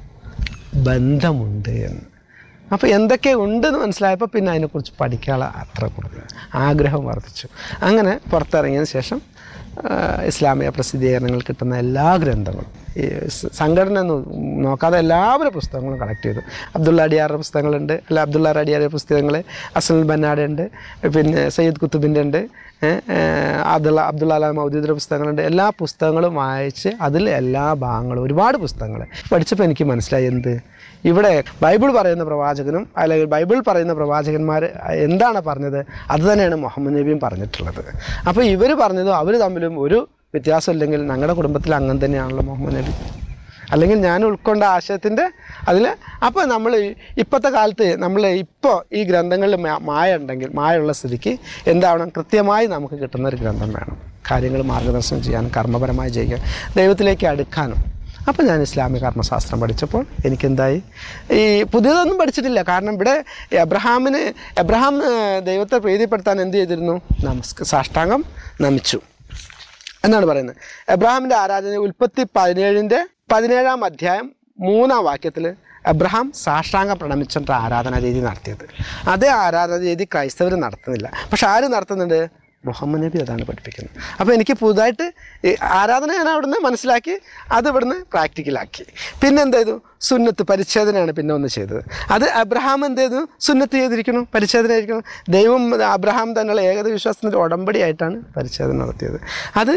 ബന്ധമുണ്ട് എന്ന്. അപ്പോൾ എന്തൊക്കെ ഉണ്ടെന്ന് മനസ്സിലായപ്പോൾ പിന്നെ അതിനെക്കുറിച്ച് പഠിക്കാനുള്ള അത്ര കൂടുതൽ ആഗ്രഹം വർദ്ധിച്ചു. അങ്ങനെ പുറത്തിറങ്ങിയതിന് ശേഷം ഇസ്ലാമിക പ്രസിദ്ധീകരണങ്ങൾ കിട്ടുന്ന എല്ലാ ഗ്രന്ഥങ്ങളും, ഈ സംഘടന നോക്കാതെ എല്ലാവരുടെ പുസ്തകങ്ങളും കളക്ട് ചെയ്തു. അബ്ദുള്ള അടിയാറുടെ പുസ്തകങ്ങളുണ്ട്, അല്ല അബ്ദുള്ള അടിയാറുടെ പുസ്തകങ്ങൾ, അസ്ലൽ ബന്നാടെ ഉണ്ട്, പിന്നെ സയ്യിദ് കുത്തുബിൻ്റെ ഉണ്ട്, അബ്ദുള്ള അബ്ദുള്ള അല മൗദൂദിയുടെ പുസ്തകങ്ങളുണ്ട്. എല്ലാ പുസ്തകങ്ങളും വായിച്ച് അതിൽ എല്ലാ ഭാഗങ്ങളും ഒരുപാട് പുസ്തകങ്ങൾ പഠിച്ചപ്പോൾ എനിക്ക് മനസ്സിലായി, എന്ത് ഇവിടെ ബൈബിൾ പറയുന്ന പ്രവാചകനും അല്ലെങ്കിൽ ബൈബിൾ പറയുന്ന പ്രവാചകന്മാർ എന്താണ് പറഞ്ഞത് അത് തന്നെയാണ് മുഹമ്മദ് നബിയും പറഞ്ഞിട്ടുള്ളത്. അപ്പോൾ ഇവർ പറഞ്ഞതും അവർ തമ്മിലും ഒരു വ്യത്യാസമില്ലെങ്കിൽ ഞങ്ങളുടെ കുടുംബത്തിൽ അങ്ങനെ തന്നെയാണല്ലോ മുഹമ്മദ് നബി, അല്ലെങ്കിൽ ഞാൻ ഉൾക്കൊണ്ട ആശയത്തിൻ്റെ അതിൽ. അപ്പോൾ നമ്മൾ ഇപ്പോഴത്തെ കാലത്ത് നമ്മൾ ഇപ്പോൾ ഈ ഗ്രന്ഥങ്ങളിൽ മായ ഉണ്ടെങ്കിൽ, മായുള്ള സ്ഥിതിക്ക് എന്താവണം, കൃത്യമായി നമുക്ക് കിട്ടുന്ന ഒരു ഗ്രന്ഥം വേണം, കാര്യങ്ങൾ മാർഗദർശനം ചെയ്യാനും കർമ്മപരമായി ചെയ്യാൻ, ദൈവത്തിലേക്ക് അടുക്കാനും. അപ്പോൾ ഞാൻ ഇസ്ലാമിക കർമ്മശാസ്ത്രം പഠിച്ചപ്പോൾ എനിക്കെന്തായി, ഈ പുതിയതൊന്നും പഠിച്ചിട്ടില്ല. കാരണം ഇവിടെ എബ്രഹാമിന് എബ്രഹാം ദൈവത്തെ പ്രീതിപ്പെടുത്താൻ എന്ത് ചെയ്തിരുന്നു, നമസ്ക സാഷ്ടാംഗം നമിച്ചു എന്നാണ് പറയുന്നത്. എബ്രഹാമിൻ്റെ ആരാധന ഉൽപ്പത്തി പതിനേഴിൻ്റെ പതിനേഴാം അധ്യായം മൂന്നാം വാക്യത്തിൽ എബ്രഹാം സാഷ്ടാംഗം പ്രണമിച്ചിട്ട് ആരാധനാ രീതി നടത്തിയത്. അതേ ആരാധന രീതി ക്രൈസ്തവർ നടത്തുന്നില്ല. പക്ഷെ ആര് നടത്തുന്നുണ്ട്, മുഹമ്മദ് നബി അതാണ് പഠിപ്പിക്കുന്നത്. അപ്പോൾ എനിക്ക് പുതുതായിട്ട് ആരാധന ഞാൻ അവിടുന്ന് മനസ്സിലാക്കി, അത് ഇവിടുന്ന് പ്രാക്ടിക്കലാക്കി. പിന്നെ എന്ത് ചെയ്തു, സുന്നത്ത് പരിച്ഛേദനയാണ് പിന്നെ ഒന്ന് ചെയ്തത്. അത് അബ്രഹാം എന്ത് ചെയ്തു, സുന്നത്ത് ചെയ്തിരിക്കണം, പരിച്ഛേദന ആയിരിക്കണം. ദൈവം അബ്രഹാം തന്നെയുള്ള ഏകത വിശ്വാസത്തിൻ്റെ ഉടമ്പടിയായിട്ടാണ് പരിച്ഛേദന നടത്തിയത്. അത്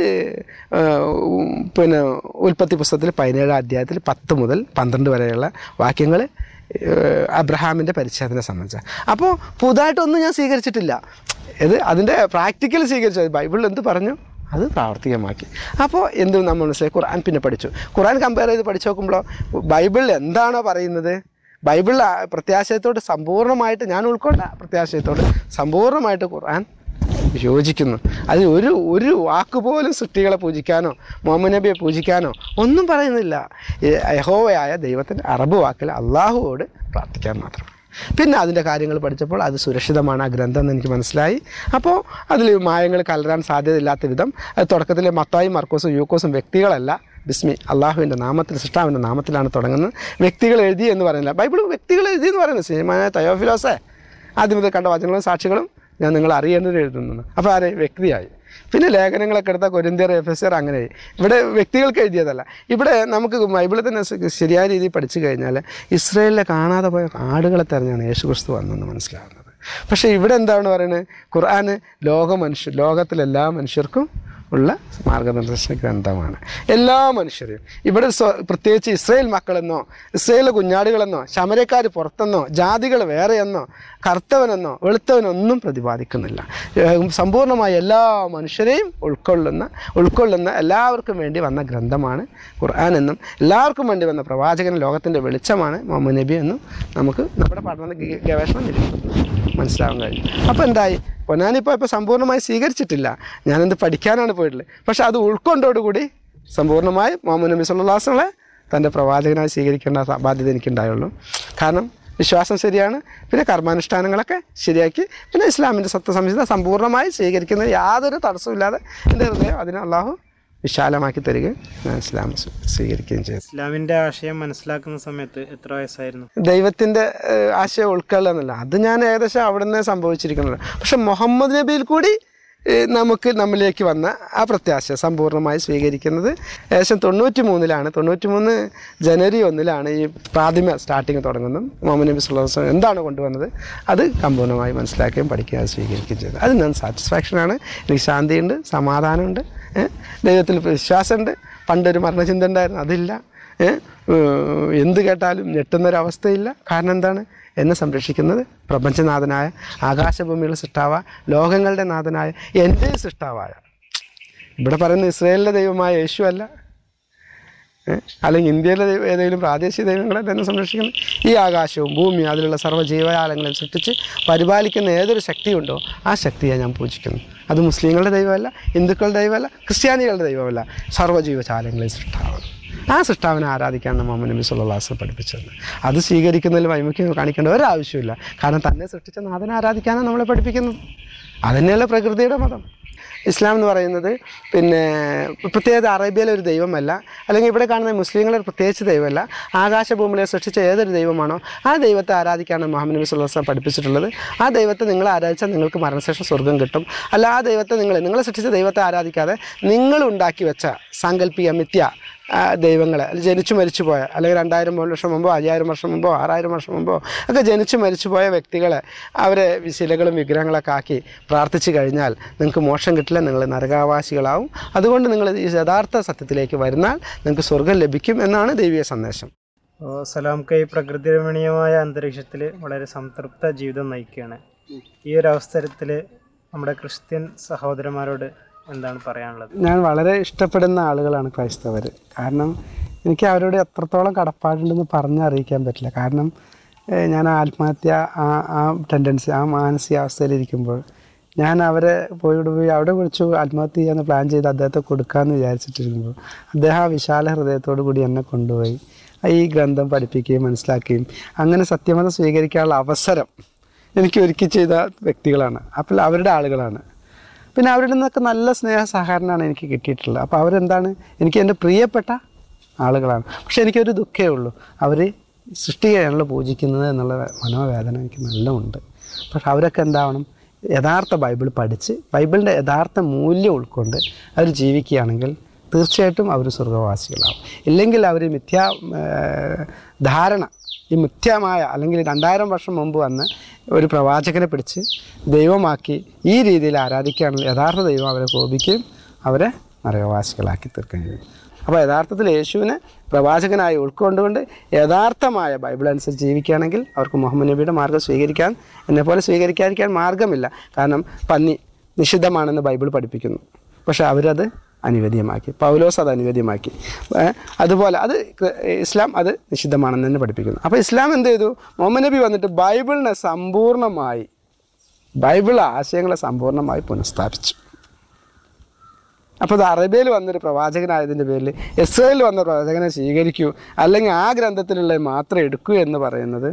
പിന്നെ ഉൽപ്പത്തി പുസ്തകത്തിൽ പതിനേഴാം അധ്യായത്തിൽ പത്ത് മുതൽ പന്ത്രണ്ട് വരെയുള്ള വാക്യങ്ങൾ അബ്രഹാമിൻ്റെ പരിച്ഛേദന സംബന്ധിച്ച. അപ്പോൾ പുതുതായിട്ടൊന്നും ഞാൻ സ്വീകരിച്ചിട്ടില്ല, ഇത് അതിൻ്റെ പ്രാക്ടിക്കൽ സ്വീകരിച്ചു. ബൈബിളിൽ എന്ത് പറഞ്ഞു അത് പ്രാവർത്തികമാക്കി. അപ്പോൾ എന്ത് നമ്മൾ മനസ്സിലായി, ഖുർആൻ പിന്നെ പഠിച്ചു. ഖുർആൻ കമ്പയർ ചെയ്ത് പഠിച്ചു നോക്കുമ്പോഴോ ബൈബിളിൽ എന്താണോ പറയുന്നത്, ബൈബിളിൽ പ്രത്യാശയത്തോട് സമ്പൂർണ്ണമായിട്ട് ഞാൻ ഉൾക്കൊണ്ട പ്രത്യാശയത്തോട് സമ്പൂർണ്ണമായിട്ട് ഖുർആൻ യോജിക്കുന്നു. അതിൽ ഒരു ഒരു വാക്കുപോലും സൃഷ്ടികളെ പൂജിക്കാനോ മുഹമ്മദ് നബിയെ പൂജിക്കാനോ ഒന്നും പറയുന്നില്ല. യഹോവയായ ദൈവത്തിൻ്റെ അറബ് വാക്കിൽ അള്ളാഹുവോട് പ്രാർത്ഥിക്കാൻ മാത്രം. പിന്നെ അതിൻ്റെ കാര്യങ്ങൾ പഠിച്ചപ്പോൾ അത് സുരക്ഷിതമാണ് ആ ഗ്രന്ഥം എന്ന് എനിക്ക് മനസ്സിലായി. അപ്പോൾ അതിൽ മായങ്ങൾ കലരാൻ സാധ്യതയില്ലാത്ത വിധം അത് തുടക്കത്തിൽ മത്തായും മർക്കോസും യൂക്കോസും വ്യക്തികളല്ല, ബിസ്മി അള്ളാഹുവിൻ്റെ നാമത്തിൽ സൃഷ്ടാവിൻ്റെ നാമത്തിലാണ് തുടങ്ങുന്നത്. വ്യക്തികൾ എഴുതി എന്ന് പറയുന്നില്ല, ബൈബിൾ വ്യക്തികൾ എഴുതി എന്ന് പറയുന്നത്. സിനിമായ തയോഫിലോസെ ആദ്യം മുതൽ കണ്ട വചനങ്ങളും സാക്ഷികളും ഞാൻ നിങ്ങൾ അറിയേണ്ടത് എഴുതുന്നു. അപ്പോൾ ആരെ വ്യക്തിയായി. പിന്നെ ലേഖനങ്ങളൊക്കെ എടുത്ത കൊരിന്ത്യർ, എഫെസ്യർ, അങ്ങനെ ഇവിടെ വ്യക്തികൾക്ക് എഴുതിയതല്ല. ഇവിടെ നമുക്ക് ബൈബിളിൽ തന്നെ ശരിയായ രീതിയിൽ പഠിച്ചു കഴിഞ്ഞാൽ ഇസ്രായേലിലെ കാണാതെ പോയ ആടുകളെ തെരഞ്ഞാണ് യേശു ക്രിസ്തു വന്നതെന്ന് മനസ്സിലാകുന്നത്. പക്ഷേ ഇവിടെ എന്താണ് പറയുന്നത്, ഖുർആന് ലോക മനുഷ്യർ ലോകത്തിലെല്ലാ മനുഷ്യർക്കും ഉള്ള മാർഗനിർദ്ദേശ ഗ്രന്ഥമാണ്. എല്ലാ മനുഷ്യരെയും ഇവിടെ പ്രത്യേകിച്ച് ഇസ്രായേൽ മക്കളെന്നോ ഇസ്രായേലിലെ കുഞ്ഞാടുകളെന്നോ ശമരക്കാർ പുറത്തെന്നോ ജാതികൾ വേറെയെന്നോ കറുത്തവനെന്നോ വെളുത്തവനൊന്നും പ്രതിപാദിക്കുന്നില്ല. സമ്പൂർണ്ണമായി എല്ലാ മനുഷ്യരെയും ഉൾക്കൊള്ളുന്ന ഉൾക്കൊള്ളുന്ന എല്ലാവർക്കും വേണ്ടി വന്ന ഗ്രന്ഥമാണ് ഖുർആൻ എന്നും എല്ലാവർക്കും വേണ്ടി വന്ന പ്രവാചകൻ ലോകത്തിൻ്റെ വെളിച്ചമാണ് മുഹമ്മദ് നബി എന്നും നമുക്ക് നമ്മുടെ പഠന ഗവേഷണം മനസ്സിലാവാൻ കഴിയും. അപ്പോൾ എന്തായി, ഞാനിപ്പോൾ ഇപ്പോൾ സമ്പൂർണ്ണമായി സ്വീകരിച്ചിട്ടില്ല, ഞാനെന്ത് പഠിക്കാനാണ് പോയിട്ടുള്ളത്. പക്ഷേ അത് ഉൾക്കൊണ്ടോടുകൂടി സമ്പൂർണ്ണമായി മുഹമ്മദ് നബി സല്ലല്ലാഹു അലൈഹി വസല്ലം തൻ്റെ പ്രവാചകനായി സ്വീകരിക്കേണ്ട ബാധ്യത എനിക്കുണ്ടായുള്ളൂ. കാരണം വിശ്വാസം ശരിയാണ്, പിന്നെ കർമാനുഷ്ഠാനങ്ങളൊക്കെ ശരിയാക്കി, പിന്നെ ഇസ്ലാമിൻ്റെ സത്യസംഹിത സമ്പൂർണ്ണമായി സ്വീകരിക്കുന്നതിന് യാതൊരു തടസ്സമില്ലാതെ എൻ്റെ ഹൃദയം അതിന് അള്ളാഹു വിശാലമാക്കി തരികയും ഞാൻ ഇസ്ലാം സ്വീകരിക്കുകയും ചെയ്തു. ഇസ്ലാമിൻ്റെ ആശയം മനസ്സിലാക്കുന്ന സമയത്ത് എത്ര വയസ്സായിരുന്നു? ദൈവത്തിൻ്റെ ആശയം ഉൾക്കൊള്ളുന്നില്ല, അത് ഞാൻ ഏകദേശം അവിടെ നിന്ന് സംഭവിച്ചിരിക്കുന്നത്. പക്ഷെ മുഹമ്മദ് നബിയിൽ കൂടി നമുക്ക് നമ്മിലേക്ക് വന്ന ആ പ്രത്യാശ സമ്പൂർണ്ണമായി സ്വീകരിക്കുന്നത് ഏകദേശം തൊണ്ണൂറ്റി മൂന്നിലാണ്. തൊണ്ണൂറ്റി മൂന്ന് ജനുവരി ഒന്നിലാണ് ഈ പ്രാഥമിക സ്റ്റാർട്ടിങ് തുടങ്ങുന്നത്. മുഹമ്മദ് നബി സല്ലല്ലാഹു അലൈഹി വസല്ലം എന്താണ് കൊണ്ടുവന്നത് അത് സമ്പൂർണ്ണമായി മനസ്സിലാക്കുകയും പഠിക്കുകയും സ്വീകരിക്കുകയും ചെയ്തത്. അത് ഞാൻ സാറ്റിസ്ഫാക്ഷനാണ്. എനിക്ക് ശാന്തിയുണ്ട്, സമാധാനമുണ്ട്, ദൈവത്തിൽ വിശ്വാസമുണ്ട്. പണ്ടൊരു മരണചിന്ത ഉണ്ടായിരുന്നു, അതില്ല. എന്ത് കേട്ടാലും ഞെട്ടുന്നൊരവസ്ഥയില്ല. കാരണം എന്താണ്, എന്നെ സംരക്ഷിക്കുന്നത് പ്രപഞ്ചനാഥനായ ആകാശഭൂമിയുടെ സൃഷ്ടാവായ ലോകങ്ങളുടെ നാഥനായ എൻ്റെ സൃഷ്ടാവായ, ഇവിടെ പറയുന്ന ഇസ്രായേലിൻ്റെ ദൈവമായ യേശു അല്ല, അല്ലെങ്കിൽ ഇന്ത്യയിലെ ഏതെങ്കിലും പ്രാദേശിക ദൈവങ്ങളെ തന്നെ സംരക്ഷിക്കുന്നത് ഈ ആകാശവും ഭൂമിയും അതിലുള്ള സർവ്വ ജീവജാലങ്ങളെയും സൃഷ്ടിച്ച് പരിപാലിക്കുന്ന ഏതൊരു ശക്തിയുണ്ടോ ആ ശക്തിയെ ഞാൻ പൂജിക്കുന്നു. അത് മുസ്ലിങ്ങളുടെ ദൈവമല്ല, ഹിന്ദുക്കളുടെ ദൈവമല്ല, ക്രിസ്ത്യാനികളുടെ ദൈവമല്ല, സർവ്വജീവജാലങ്ങളെയും സൃഷ്ടാവാണ്. ആ സൃഷ്ടാവിനെ ആരാധിക്കാനാണ് മുഹമ്മദ് നബി സല്ലല്ലാഹു അലൈഹി വസല്ലം പഠിപ്പിച്ചത്. അത് സ്വീകരിക്കുന്നതിൽ വൈമുഖ്യം കാണിക്കേണ്ട ഒരാവശ്യമില്ല. കാരണം തന്നെ സൃഷ്ടിച്ച നാഥനെ ആരാധിക്കാനാണ് നമ്മളെ പഠിപ്പിക്കുന്നത്. അതുതന്നെയല്ല പ്രകൃതിയുടെ മതം. ഇസ്ലാം എന്ന് പറയുന്നത് പിന്നെ പ്രത്യേകത അറേബ്യയിലെ ഒരു ദൈവമല്ല, അല്ലെങ്കിൽ ഇവിടെ കാണുന്ന മുസ്ലിങ്ങളെ പ്രത്യേകിച്ച് ദൈവമല്ല. ആകാശഭൂമിയെ സൃഷ്ടിച്ച ഏതൊരു ദൈവമാണോ ആ ദൈവത്തെ ആരാധിക്കാനാണ് മുഹമ്മദ് നബി സല്ലല്ലാഹു അലൈഹി വസല്ലം പഠിപ്പിച്ചിട്ടുള്ളത്. ആ ദൈവത്തെ നിങ്ങൾ ആരാധിച്ചാൽ നിങ്ങൾക്ക് മരണശേഷം സ്വർഗ്ഗം കിട്ടും. അല്ല, ആ ദൈവത്തെ നിങ്ങൾ നിങ്ങളെ സൃഷ്ടിച്ച ദൈവത്തെ ആരാധിക്കാതെ നിങ്ങൾ ഉണ്ടാക്കി വെച്ച സാങ്കല്പിക മിഥ്യ ദൈവങ്ങളെ, ജനിച്ചു മരിച്ചു പോയ, അല്ലെങ്കിൽ രണ്ടായിരം വർഷം മുമ്പോ അയ്യായിരം വർഷം മുമ്പോ ആറായിരം വർഷം മുമ്പോ ഒക്കെ ജനിച്ചു മരിച്ചു പോയ വ്യക്തികളെ അവരെ ശിലകളും വിഗ്രഹങ്ങളൊക്കെ ആക്കി പ്രാർത്ഥിച്ചു കഴിഞ്ഞാൽ നിങ്ങൾക്ക് മോക്ഷം കിട്ടില്ല, നിങ്ങൾ നരകാവാസികളാവും. അതുകൊണ്ട് നിങ്ങൾ ഈ യഥാർത്ഥ സത്യത്തിലേക്ക് വരുന്നാൽ നിങ്ങൾക്ക് സ്വർഗം ലഭിക്കും എന്നാണ് ദൈവിക സന്ദേശം. സലാം കൈ പ്രകൃതി രമണീയമായ അന്തരീക്ഷത്തിൽ വളരെ സംതൃപ്ത ജീവിതം നയിക്കുകയാണ്. ഈ ഒരു അവസരത്തിൽ നമ്മുടെ ക്രിസ്ത്യൻ സഹോദരന്മാരോട് എന്താണ് പറയാനുള്ളത്? ഞാൻ വളരെ ഇഷ്ടപ്പെടുന്ന ആളുകളാണ് ക്രൈസ്തവർ. കാരണം എനിക്ക് അവരോട് എത്രത്തോളം കടപ്പാടുണ്ടെന്ന് പറഞ്ഞറിയിക്കാൻ പറ്റില്ല. കാരണം ഞാൻ ആത്മഹത്യ ആ ആ ടെൻഡൻസി ആ മാനസികാവസ്ഥയിലിരിക്കുമ്പോൾ ഞാൻ അവരെ പോയി പോയി അവിടെ വിളിച്ചു ആത്മഹത്യ ചെയ്യാന്ന് പ്ലാൻ ചെയ്ത് അദ്ദേഹത്തെ കൊടുക്കാമെന്ന് വിചാരിച്ചിട്ടിരുമ്പോൾ അദ്ദേഹം ആ വിശാല ഹൃദയത്തോടു കൂടി എന്നെ കൊണ്ടുപോയി ഈ ഗ്രന്ഥം പഠിപ്പിക്കുകയും മനസ്സിലാക്കുകയും അങ്ങനെ സത്യമതം സ്വീകരിക്കാനുള്ള അവസരം എനിക്ക് ഒരുക്കി ചെയ്ത വ്യക്തികളാണ്. അപ്പോൾ അവരുടെ ആളുകളാണ്. പിന്നെ അവരുടെ നിന്നൊക്കെ നല്ല സ്നേഹ സഹകരണമാണ് എനിക്ക് കിട്ടിയിട്ടുള്ളത്. അപ്പോൾ അവരെന്താണ് എനിക്ക് എൻ്റെ പ്രിയപ്പെട്ട ആളുകളാണ്. പക്ഷെ എനിക്കൊരു ദുഃഖമേ ഉള്ളൂ, അവർ സൃഷ്ടികയാണല്ലോ പൂജിക്കുന്നത് എന്നുള്ള മനോവേദന എനിക്ക് നല്ല ഉണ്ട്. പക്ഷെ അവരൊക്കെ എന്താവണം, യഥാർത്ഥ ബൈബിൾ പഠിച്ച് ബൈബിളിൻ്റെ യഥാർത്ഥ മൂല്യം ഉൾക്കൊണ്ട് അവർ ജീവിക്കുകയാണെങ്കിൽ തീർച്ചയായിട്ടും അവർ സ്വർഗ്ഗവാസികളാവും. ഇല്ലെങ്കിൽ അവർ മിഥ്യാ ധാരണ, ഈ മിഥ്യമായ അല്ലെങ്കിൽ രണ്ടായിരം വർഷം മുമ്പ് വന്ന് ഒരു പ്രവാചകനെ പിടിച്ച് ദൈവമാക്കി ഈ രീതിയിൽ ആരാധിക്കുകയാണെങ്കിൽ യഥാർത്ഥ ദൈവം അവരെ കോപിക്കുകയും അവരെ നരകവാസികളാക്കി തീർക്കുകയും ചെയ്യും. അപ്പോൾ യഥാർത്ഥത്തിൽ യേശുവിനെ പ്രവാചകനായി ഉൾക്കൊണ്ടുകൊണ്ട് യഥാർത്ഥമായ ബൈബിൾ അനുസരിച്ച് ജീവിക്കുകയാണെങ്കിൽ അവർക്ക് മുഹമ്മദ് നബിയുടെ മാർഗ്ഗം സ്വീകരിക്കാൻ, എന്നെപ്പോലെ സ്വീകരിക്കാതിരിക്കാൻ മാർഗ്ഗമില്ല. കാരണം പന്നി നിഷിദ്ധമാണെന്ന് ബൈബിൾ പഠിപ്പിക്കുന്നു, പക്ഷേ അവരത് അനുവദീയമാക്കി. പൗലോസ് അത് അനുവദീയമാക്കി. അതുപോലെ അത് ഇസ്ലാം അത് നിഷിദ്ധമാണെന്ന് തന്നെ പഠിപ്പിക്കുന്നു. അപ്പോൾ ഇസ്ലാം എന്ത് ചെയ്തു? മുഹമ്മദ് നബി വന്നിട്ട് ബൈബിളിനെ സമ്പൂർണ്ണമായി, ബൈബിൾ ആശയങ്ങളെ സമ്പൂർണ്ണമായി പുനഃസ്ഥാപിച്ചു. അപ്പോൾ അത് അറേബ്യയിൽ വന്നൊരു പ്രവാചകനായതിൻ്റെ പേരിൽ ഇസ്രായേലിൽ വന്ന പ്രവാചകനെ സ്വീകരിക്കൂ, അല്ലെങ്കിൽ ആ ഗ്രന്ഥത്തിലുള്ള മാത്രം എടുക്കൂ എന്ന് പറയുന്നത്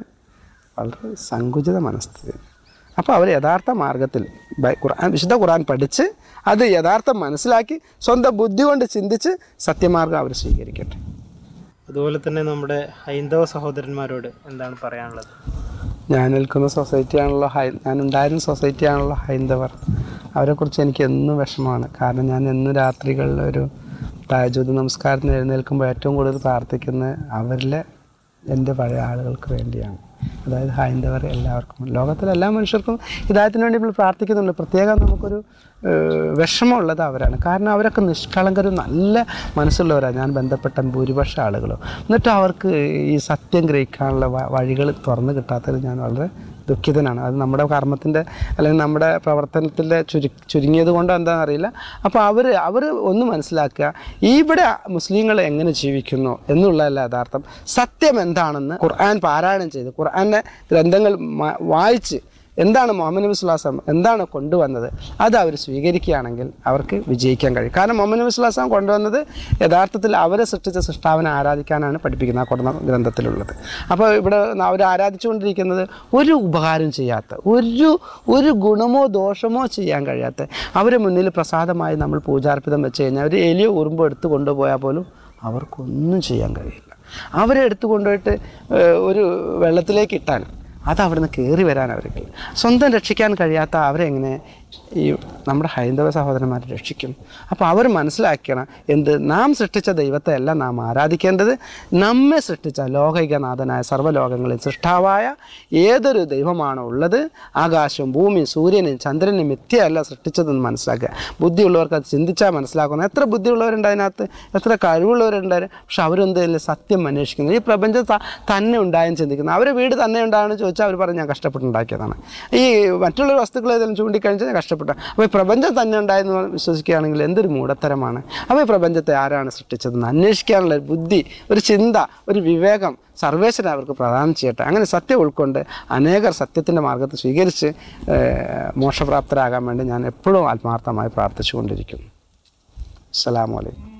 വളരെ സങ്കുചിത മനസ്ഥിതി. അപ്പോൾ അവർ യഥാർത്ഥ മാർഗത്തിൽ ഖുർആൻ, വിശുദ്ധ ഖുർആൻ പഠിച്ച് അത് യഥാർത്ഥം മനസ്സിലാക്കി സ്വന്തം ബുദ്ധി കൊണ്ട് ചിന്തിച്ച് സത്യമാർഗം അവർ സ്വീകരിക്കട്ടെ. അതുപോലെ തന്നെ നമ്മുടെ ഹൈന്ദവ സഹോദരന്മാരോട് എന്താണ് പറയാനുള്ളത്? ഞാൻ നിൽക്കുന്ന സൊസൈറ്റിയാണല്ലോ ഹൈ ഞാൻ ഉണ്ടായിരുന്ന സൊസൈറ്റിയാണല്ലോ ഹൈന്ദവർ. അവരെക്കുറിച്ച് എനിക്ക് എന്നും വിഷമമാണ്. കാരണം ഞാൻ എന്നും രാത്രികളിൽ ഒരു തഹജ്ജുദ് നമസ്കാരത്തിന് എഴുന്നേൽക്കുമ്പോൾ ഏറ്റവും കൂടുതൽ പ്രാർത്ഥിക്കുന്നത് അവരിലെ എൻ്റെ പഴയ ആളുകൾക്ക് വേണ്ടിയാണ്. അതായത് ഹൈന്ദവർ എല്ലാവർക്കും, ലോകത്തിലെ എല്ലാ മനുഷ്യർക്കും ഹിദായത്തിന് വേണ്ടി നമ്മൾ പ്രാർത്ഥിക്കുന്നുണ്ട്. പ്രത്യേകം നമുക്കൊരു വിഷമമുള്ളത് അവരാണ്. കാരണം അവരൊക്കെ നിഷ്കളങ്കരും നല്ല മനസ്സുള്ളവരാണ് ഞാൻ ബന്ധപ്പെട്ട ഭൂരിപക്ഷ ആളുകളും. എന്നിട്ട് അവർക്ക് ഈ സത്യം ഗ്രഹിക്കാനുള്ള വഴികൾ തുറന്നു കിട്ടാത്തതിൽ ഞാൻ വളരെ ദുഃഖിതനാണ്. അത് നമ്മുടെ കർമ്മത്തിൻ്റെ അല്ലെങ്കിൽ നമ്മുടെ പ്രവർത്തനത്തിൻ്റെ ചുരു ചുരുങ്ങിയത് കൊണ്ടോ എന്താണെന്ന് അറിയില്ല. അപ്പോൾ അവർ അവർ ഒന്ന് മനസ്സിലാക്കുക, ഇവിടെ മുസ്ലിങ്ങൾ എങ്ങനെ ജീവിക്കുന്നു എന്നുള്ളതല്ല യഥാർത്ഥം. സത്യം എന്താണെന്ന് ഖുർആൻ പാരായണം ചെയ്ത് ഖുർആൻ്റെ ഗ്രന്ഥങ്ങൾ വായിച്ച് എന്താണ് മുഹമ്മദ് നബി സ്വല്ലല്ലാഹു അലൈഹി വസല്ലം എന്താണ് കൊണ്ടുവന്നത് അത് അവർ സ്വീകരിക്കുകയാണെങ്കിൽ അവർക്ക് വിജയിക്കാൻ കഴിയും. കാരണം മുഹമ്മദ് നബി സ്വല്ലല്ലാഹു അലൈഹി വസല്ലം കൊണ്ടുവന്നത് യഥാർത്ഥത്തിൽ അവരെ സൃഷ്ടിച്ച സൃഷ്ടാവിനെ ആരാധിക്കാനാണ് പഠിപ്പിക്കുന്നത് ആ കൊടുന്ന ഗ്രന്ഥത്തിലുള്ളത്. അപ്പോൾ ഇവിടെ അവർ ആരാധിച്ചുകൊണ്ടിരിക്കുന്നത് ഒരു ഉപകാരം ചെയ്യാത്ത, ഒരു ഒരു ഗുണമോ ദോഷമോ ചെയ്യാൻ കഴിയാത്ത, അവരെ മുന്നിൽ പ്രസാദമായി നമ്മൾ പൂജാർപ്പിതം വെച്ച് കഴിഞ്ഞാൽ ഒരു എലിയോ ഉറുമ്പോ എടുത്തു കൊണ്ടുപോയാൽ പോലും അവർക്കൊന്നും ചെയ്യാൻ കഴിയില്ല. അവരെ എടുത്തു കൊണ്ടുപോയിട്ട് ഒരു വെള്ളത്തിലേക്ക് ഇട്ടാൽ അത് അവിടെ നിന്ന് കയറി വരാൻ അവർക്ക് സ്വന്തം രക്ഷിക്കാൻ കഴിയാത്ത അവരെ എങ്ങനെ ഈ നമ്മുടെ ഹൈന്ദവ സഹോദരന്മാരെ രക്ഷിക്കും? അപ്പോൾ അവർ മനസ്സിലാക്കണം, എന്ത് നാം സൃഷ്ടിച്ച ദൈവത്തെ അല്ല നാം ആരാധിക്കേണ്ടത്, നമ്മെ സൃഷ്ടിച്ച ലോകൈകനാഥനായ സർവ്വലോകങ്ങളിൽ സൃഷ്ടാവായ ഏതൊരു ദൈവമാണോ ഉള്ളത്, ആകാശവും ഭൂമിയും സൂര്യനും ചന്ദ്രനും മിഥ്യയല്ല സൃഷ്ടിച്ചതെന്ന് മനസ്സിലാക്കുക. ബുദ്ധിയുള്ളവർക്ക് അത് ചിന്തിച്ചാൽ മനസ്സിലാക്കുന്നു. എത്ര ബുദ്ധിയുള്ളവരുണ്ട് അതിനകത്ത്, എത്ര കഴിവുള്ളവരുണ്ടായിരുന്നു. പക്ഷെ അവരെന്തെങ്കിലും സത്യം അന്വേഷിക്കുന്നത്, ഈ പ്രപഞ്ചം തന്നെ ഉണ്ടായെന്ന് ചിന്തിക്കുന്നത്. അവരെ വീട് തന്നെ ഉണ്ടായെന്ന് ചോദിച്ചാൽ അവർ പറഞ്ഞ് ഞാൻ കഷ്ടപ്പെട്ടുണ്ടാക്കിയതാണ്. ഈ മറ്റുള്ള വസ്തുക്കൾ ഏതെങ്കിലും ചൂണ്ടിക്കഴിഞ്ഞാൽ കഷ്ടപ്പെട്ട. അപ്പോൾ ഈ പ്രപഞ്ചം തന്നെ ഉണ്ടായെന്ന് വിശ്വസിക്കുകയാണെങ്കിൽ എന്തൊരു മൂഢത്തരമാണ്. അപ്പോൾ ഈ പ്രപഞ്ചത്തെ ആരാണ് സൃഷ്ടിച്ചതെന്ന് അന്വേഷിക്കാനുള്ള ഒരു ബുദ്ധി, ഒരു ചിന്ത, ഒരു വിവേകം സർവേശ്വരൻ അവർക്ക് പ്രദാനം ചെയ്യട്ടെ. അങ്ങനെ സത്യം ഉൾക്കൊണ്ട് അനേകർ സത്യത്തിൻ്റെ മാർഗത്തെ സ്വീകരിച്ച് മോക്ഷപ്രാപ്തരാകാൻ വേണ്ടി ഞാൻ എപ്പോഴും ആത്മാർത്ഥമായി പ്രാർത്ഥിച്ചു കൊണ്ടിരിക്കുന്നു. അസ്സലാമു അലൈക്കും.